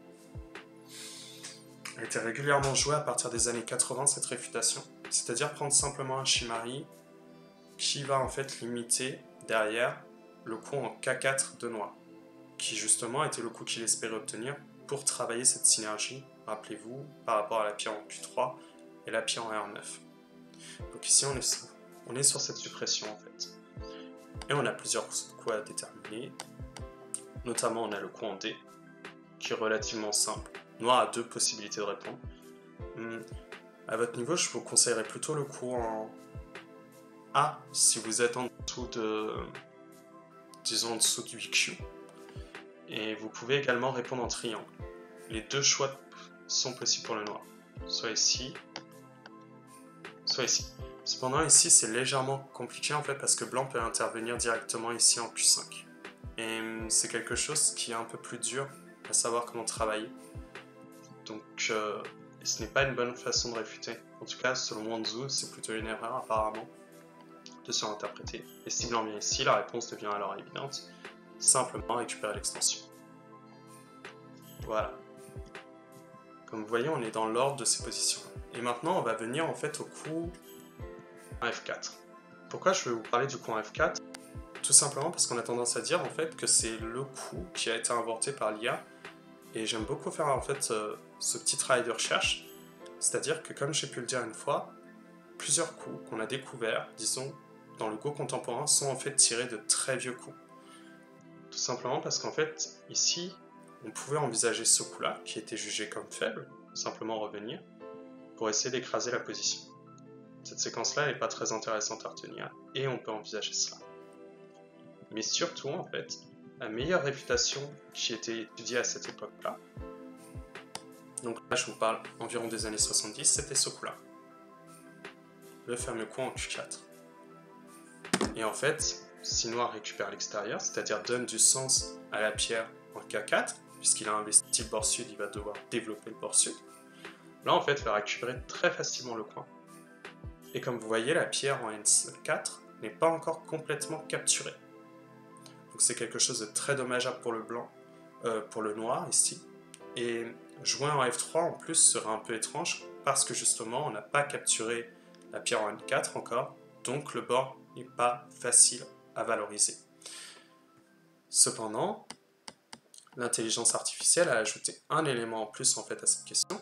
Elle a été régulièrement jouée à partir des années quatre-vingts, cette réfutation. C'est-à-dire prendre simplement un Shimari qui va en fait limiter derrière le coup en K quatre de noir, qui justement était le coup qu'il espérait obtenir pour travailler cette synergie, rappelez-vous, par rapport à la pierre en Q trois et la pierre en R neuf. Donc ici on est, on est sur cette suppression en fait. Et on a plusieurs coups à déterminer, notamment on a le coup en D, qui est relativement simple. Noir a deux possibilités de répondre. Hum, à votre niveau, je vous conseillerais plutôt le coup en A, si vous êtes en dessous de... disons en dessous du huit Q. Et vous pouvez également répondre en triangle. Les deux choix sont possibles pour le noir. Soit ici, soit ici. Cependant, ici, c'est légèrement compliqué en fait parce que blanc peut intervenir directement ici en Q cinq. Et c'est quelque chose qui est un peu plus dur à savoir comment travailler. Donc, euh, ce n'est pas une bonne façon de réfuter. En tout cas, selon Wanzhou, c'est plutôt une erreur apparemment de surinterpréter. Et si blanc vient ici, la réponse devient alors évidente. Simplement récupérer l'extension. Voilà. Comme vous voyez, on est dans l'ordre de ces positions. Et maintenant, on va venir en fait au coup en F quatre. Pourquoi je vais vous parler du coup en F quatre? Tout simplement parce qu'on a tendance à dire en fait que c'est le coup qui a été inventé par l'I A. Et j'aime beaucoup faire en fait ce, ce petit travail de recherche. C'est-à-dire que comme j'ai pu le dire une fois, plusieurs coups qu'on a découverts, disons, dans le Go contemporain, sont en fait tirés de très vieux coups. Tout simplement parce qu'en fait, ici, on pouvait envisager ce coup-là, qui était jugé comme faible, simplement revenir, pour essayer d'écraser la position. Cette séquence-là n'est pas très intéressante à retenir, et on peut envisager cela. Mais surtout, en fait, la meilleure réfutation qui était étudiée à cette époque-là, donc là je vous parle environ des années soixante-dix, c'était ce coup-là. Le fameux coup en Q quatre. Et en fait, si noir récupère l'extérieur, c'est-à-dire donne du sens à la pierre en K quatre, puisqu'il a investi le bord sud, il va devoir développer le bord sud. Là, en fait, il va récupérer très facilement le coin. Et comme vous voyez, la pierre en N quatre n'est pas encore complètement capturée. Donc c'est quelque chose de très dommageable pour le blanc, euh, pour le noir ici. Et jouer en F trois en plus serait un peu étrange, parce que justement, on n'a pas capturé la pierre en N quatre encore, donc le bord n'est pas facile à valoriser. Cependant, l'intelligence artificielle a ajouté un élément en plus en fait à cette question.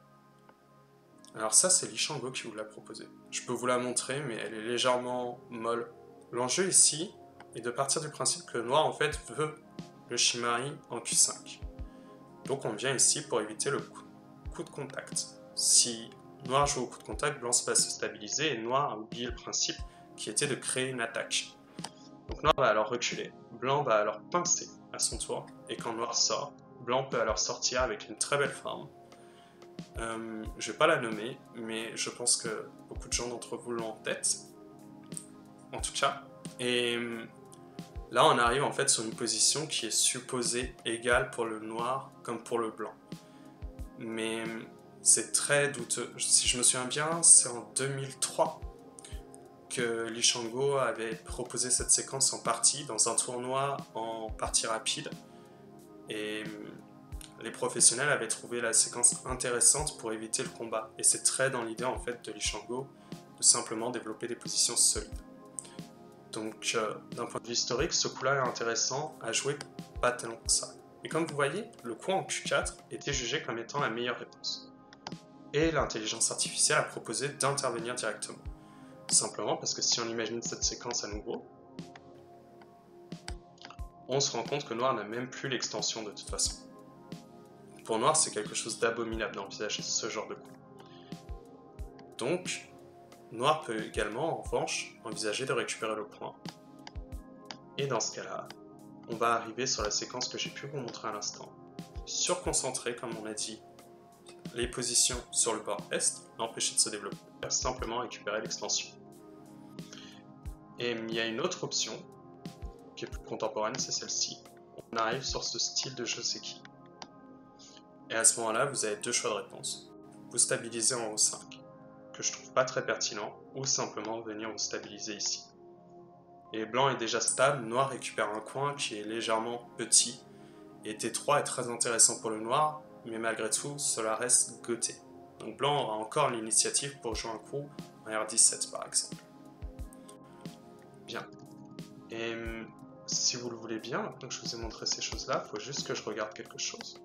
Alors ça, c'est Li Shango qui vous l'a proposé. Je peux vous la montrer, mais elle est légèrement molle. L'enjeu ici est de partir du principe que le noir en fait veut le Shimari en Q cinq. Donc on vient ici pour éviter le coup, coup de contact. Si noir joue au coup de contact, blanc va se stabiliser et noir a oublié le principe qui était de créer une attaque. Donc noir va alors reculer, blanc va alors pincer à son tour, et quand noir sort, blanc peut alors sortir avec une très belle forme. Euh, je ne vais pas la nommer, mais je pense que beaucoup de gens d'entre vous l'ont en tête, en tout cas. Et là on arrive en fait sur une position qui est supposée égale pour le noir comme pour le blanc. Mais c'est très douteux. Si je me souviens bien, c'est en deux mille trois que Li Shango avait proposé cette séquence en partie dans un tournoi en partie rapide. Et les professionnels avaient trouvé la séquence intéressante pour éviter le combat. Et c'est très dans l'idée en fait de Li Shango de simplement développer des positions solides. Donc euh, d'un point de vue historique, ce coup-là est intéressant à jouer pas tellement que ça. Et comme vous voyez, le coup en Q quatre était jugé comme étant la meilleure réponse. Et l'intelligence artificielle a proposé d'intervenir directement. Simplement parce que si on imagine cette séquence à nouveau, on se rend compte que noir n'a même plus l'extension de toute façon. Pour noir, c'est quelque chose d'abominable d'envisager ce genre de coup. Donc, noir peut également, en revanche, envisager de récupérer le point. Et dans ce cas-là, on va arriver sur la séquence que j'ai pu vous montrer à l'instant. Surconcentrer, comme on a dit, les positions sur le bord est, l'empêcher de se développer, simplement récupérer l'extension. Et il y a une autre option, qui est plus contemporaine, c'est celle-ci. On arrive sur ce style de Joseki. Et à ce moment-là, vous avez deux choix de réponse. Vous stabilisez en O cinq, que je trouve pas très pertinent, ou simplement venir vous stabiliser ici. Et blanc est déjà stable, noir récupère un coin qui est légèrement petit, et T trois est très intéressant pour le noir, mais malgré tout, cela reste goté. Donc blanc aura encore l'initiative pour jouer un coup en R dix-sept par exemple. Bien. Et si vous le voulez bien, maintenant que je vous ai montré ces choses-là, il faut juste que je regarde quelque chose.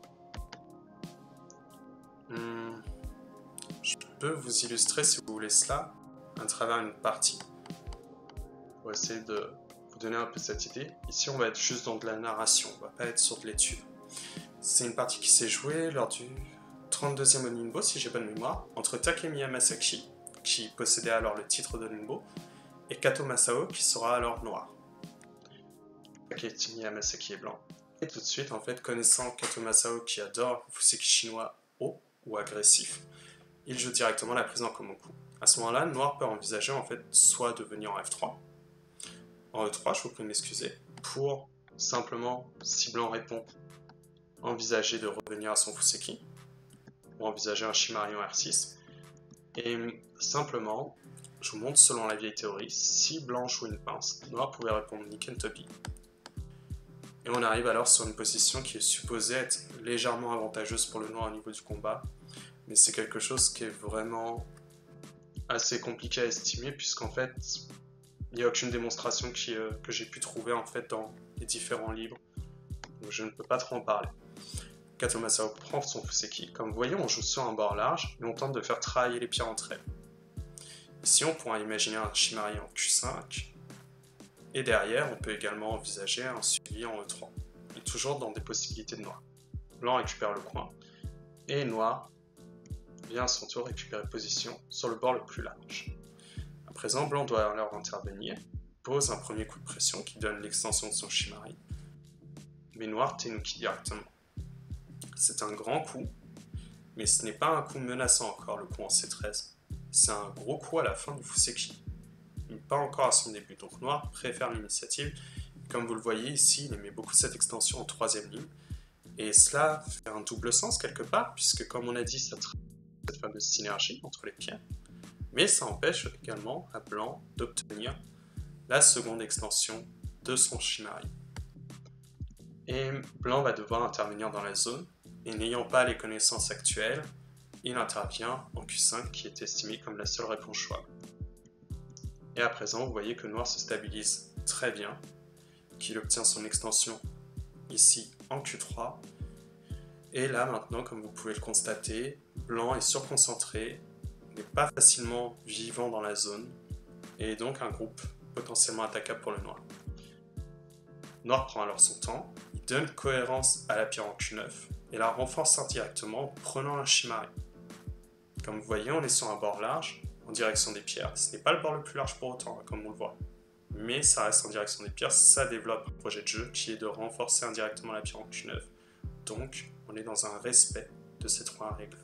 Hmm. Je peux vous illustrer, si vous voulez cela, à travers une partie. Pour essayer de vous donner un peu cette idée. Ici, on va être juste dans de la narration, on va pas être sur de l'étude. C'est une partie qui s'est jouée lors du trente-deuxième Oninbo, si j'ai bonne mémoire, entre Takemiya Masaki, qui possédait alors le titre d'Oninbo, et Kato Masao, qui sera alors noir. Takemiya Masaki est blanc, Et tout de suite, en fait, connaissant Kato Masao qui adore le Fuseki chinois haut ou agressif, il joue directement la prise en Komoku. À ce moment-là, Noir peut envisager en fait soit de venir en F trois, en E trois, je vous prie de m'excuser, pour simplement, si Blanc répond, envisager de revenir à son Fuseki, ou envisager un Shimari en R six, et simplement, je vous montre selon la vieille théorie, si Blanc joue une pince, Noir pouvait répondre Niken Tobi. Et on arrive alors sur une position qui est supposée être légèrement avantageuse pour le Noir au niveau du combat, mais c'est quelque chose qui est vraiment assez compliqué à estimer, puisqu'en fait, il n'y a aucune démonstration qui, euh, que j'ai pu trouver en fait dans les différents livres, donc je ne peux pas trop en parler. Kato Masao prend son Fuseki, comme vous voyez on joue sur un bord large, et on tente de faire travailler les pierres entre elles. Ici on pourra imaginer un Shimari en Q cinq, et derrière on peut également envisager un suivi en E trois, et toujours dans des possibilités de Noir. Blanc récupère le coin, et Noir vient à son tour récupérer position sur le bord le plus large. À présent, Blanc doit alors intervenir, pose un premier coup de pression qui donne l'extension de son Shimari, mais Noir Tenuki directement. C'est un grand coup, mais ce n'est pas un coup menaçant encore, le coup en C treize. C'est un gros coup à la fin du Fuseki, mais pas encore à son début, donc Noir préfère l'initiative. Comme vous le voyez ici, il émet beaucoup cette extension en troisième ligne, et cela fait un double sens quelque part, puisque comme on a dit, ça traite cette fameuse synergie entre les pierres, mais ça empêche également à Blanc d'obtenir la seconde extension de son Shimari. Et Blanc va devoir intervenir dans la zone, et n'ayant pas les connaissances actuelles, il intervient en Q cinq qui est estimé comme la seule réponse jouable. Et à présent, vous voyez que Noir se stabilise très bien, qu'il obtient son extension ici en Q trois, et là maintenant, comme vous pouvez le constater, Blanc est surconcentré, n'est pas facilement vivant dans la zone, et est donc un groupe potentiellement attaquable pour le Noir. Noir prend alors son temps, il donne cohérence à la pierre en Q neuf, et la renforce indirectement en prenant un Shimari. Comme vous voyez, on est sur un bord large, en direction des pierres. Ce n'est pas le bord le plus large pour autant, comme on le voit. Mais ça reste en direction des pierres, ça développe un projet de jeu qui est de renforcer indirectement la pierre en Q neuf. Donc, on est dans un respect de ces trois règles.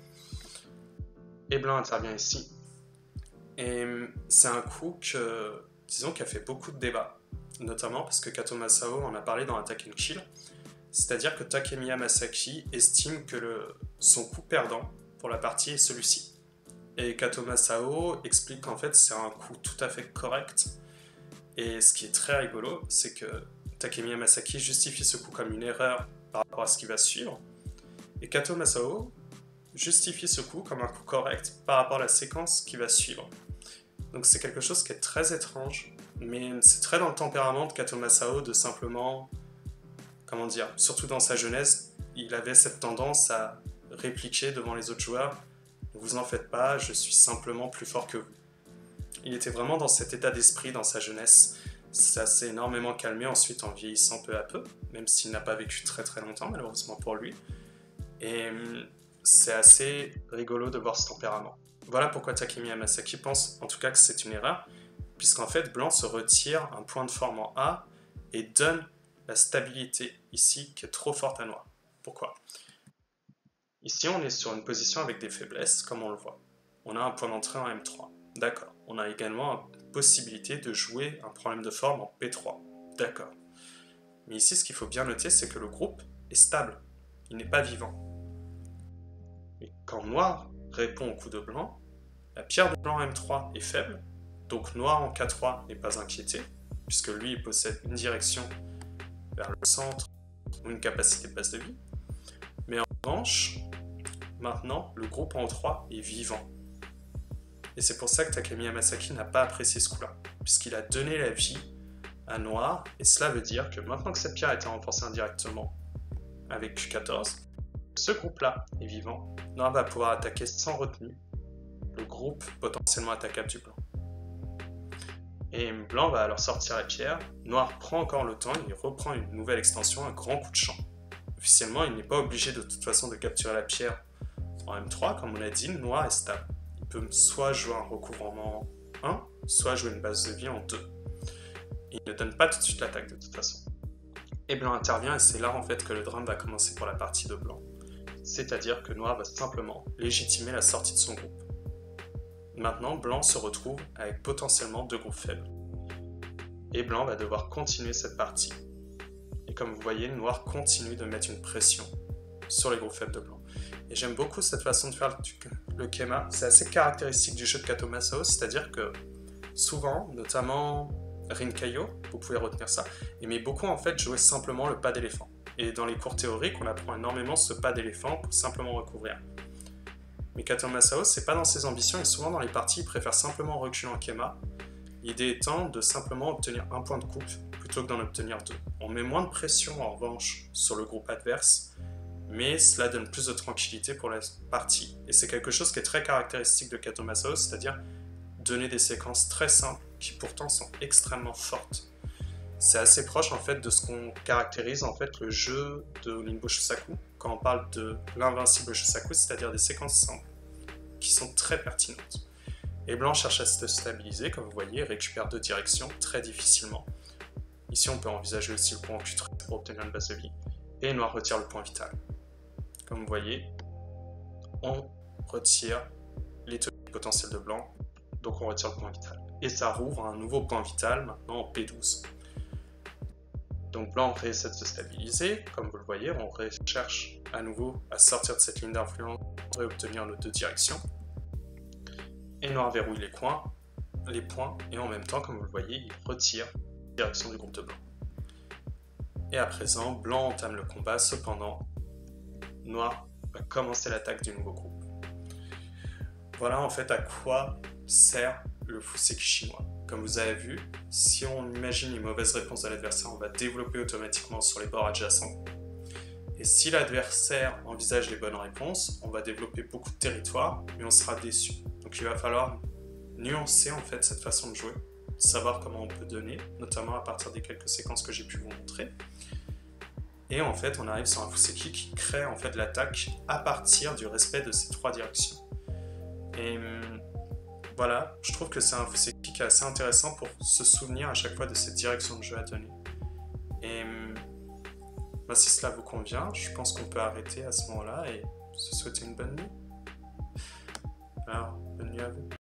Et Blanc intervient ici. Et c'est un coup que, disons, qui a fait beaucoup de débats. Notamment parce que Kato Masao en a parlé dans Attack and Kill. C'est-à-dire que Takemiya Masaki estime que le, son coup perdant pour la partie est celui-ci. Et Kato Masao explique qu'en fait c'est un coup tout à fait correct. Et ce qui est très rigolo, c'est que Takemiya Masaki justifie ce coup comme une erreur par rapport à ce qui va suivre. Et Kato Masao justifie ce coup comme un coup correct par rapport à la séquence qui va suivre. Donc c'est quelque chose qui est très étrange, mais c'est très dans le tempérament de Kato Masao de simplement, comment dire, surtout dans sa jeunesse, il avait cette tendance à répliquer devant les autres joueurs « Vous en faites pas, je suis simplement plus fort que vous ». Il était vraiment dans cet état d'esprit dans sa jeunesse. Ça s'est énormément calmé ensuite en vieillissant peu à peu, même s'il n'a pas vécu très très longtemps malheureusement pour lui. Et c'est assez rigolo de voir ce tempérament. Voilà pourquoi Takemiya Masaki pense en tout cas que c'est une erreur, puisqu'en fait Blanc se retire un point de forme en A et donne la stabilité ici qui est trop forte à Noir. Pourquoi ? Ici on est sur une position avec des faiblesses, comme on le voit. On a un point d'entrée en M trois, d'accord. On a également la possibilité de jouer un problème de forme en P trois, d'accord. Mais ici ce qu'il faut bien noter, c'est que le groupe est stable, il n'est pas vivant. Et quand Noir répond au coup de Blanc, la pierre de Blanc en M trois est faible, donc Noir en K trois n'est pas inquiété, puisque lui il possède une direction vers le centre ou une capacité de base de vie. Mais en revanche, maintenant, le groupe en O trois est vivant. Et c'est pour ça que Takemiya Masaki n'a pas apprécié ce coup-là, puisqu'il a donné la vie à Noir, et cela veut dire que maintenant que cette pierre a été renforcée indirectement avec Q quatorze, ce groupe-là est vivant, Noir va pouvoir attaquer sans retenue le groupe potentiellement attaquable du Blanc. Et Blanc va alors sortir la pierre, Noir prend encore le temps, il reprend une nouvelle extension, un grand coup de champ. Officiellement, il n'est pas obligé de toute façon de capturer la pierre en M trois, comme on l'a dit, Noir est stable. Il peut soit jouer un recouvrement en un, soit jouer une base de vie en deux. Il ne donne pas tout de suite l'attaque de toute façon. Et blanc intervient et c'est là en fait que le drame va commencer pour la partie de blanc. C'est-à-dire que noir va simplement légitimer la sortie de son groupe. Maintenant, blanc se retrouve avec potentiellement deux groupes faibles. Et blanc va devoir continuer cette partie. Et comme vous voyez, noir continue de mettre une pression sur les groupes faibles de blanc. Et j'aime beaucoup cette façon de faire le Kema. C'est assez caractéristique du jeu de Kato Masao, c'est-à-dire que souvent, notamment Rinkaio, vous pouvez retenir ça, aimait beaucoup en fait jouer simplement le pas d'éléphant. Et dans les cours théoriques, on apprend énormément ce pas d'éléphant pour simplement recouvrir. Mais Kato Masao, c'est pas dans ses ambitions et souvent dans les parties, il préfère simplement reculer en Kema. L'idée étant de simplement obtenir un point de coupe plutôt que d'en obtenir deux. On met moins de pression en revanche sur le groupe adverse, mais cela donne plus de tranquillité pour la partie. Et c'est quelque chose qui est très caractéristique de Kato Masao, c'est-à-dire donner des séquences très simples qui pourtant sont extrêmement fortes. C'est assez proche en fait de ce qu'on caractérise en fait le jeu de Rinbo Shusaku quand on parle de l'invincible Shusaku, c'est-à-dire des séquences simples qui sont très pertinentes. Et blanc cherche à se stabiliser, comme vous voyez, récupère deux directions très difficilement. Ici on peut envisager aussi le point Q treize pour obtenir une base de vie, et noir retire le point vital. Comme vous voyez, on retire les toniques potentiels de blanc, donc on retire le point vital. Et ça rouvre un nouveau point vital maintenant en P douze. Donc blanc réessaie de se stabiliser, comme vous le voyez, on recherche à nouveau à sortir de cette ligne d'influence et obtenir nos deux directions. Et noir verrouille les coins, les points, et en même temps, comme vous le voyez, il retire la direction du groupe de blanc. Et à présent, blanc entame le combat, cependant, noir va commencer l'attaque du nouveau groupe. Voilà en fait à quoi sert le Fuseki chinois. Comme vous avez vu, si on imagine une mauvaise réponse de l'adversaire, on va développer automatiquement sur les bords adjacents. Et si l'adversaire envisage les bonnes réponses, on va développer beaucoup de territoire, mais on sera déçu. Donc il va falloir nuancer en fait cette façon de jouer, savoir comment on peut donner, notamment à partir des quelques séquences que j'ai pu vous montrer. Et en fait, on arrive sur un Fuseki qui crée en fait l'attaque à partir du respect de ces trois directions. Et voilà, je trouve que c'est un Fuseki qui est assez intéressant pour se souvenir à chaque fois de cette direction de jeu à donner. Et bah, si cela vous convient, je pense qu'on peut arrêter à ce moment-là et se souhaiter une bonne nuit. Alors, bonne nuit à vous.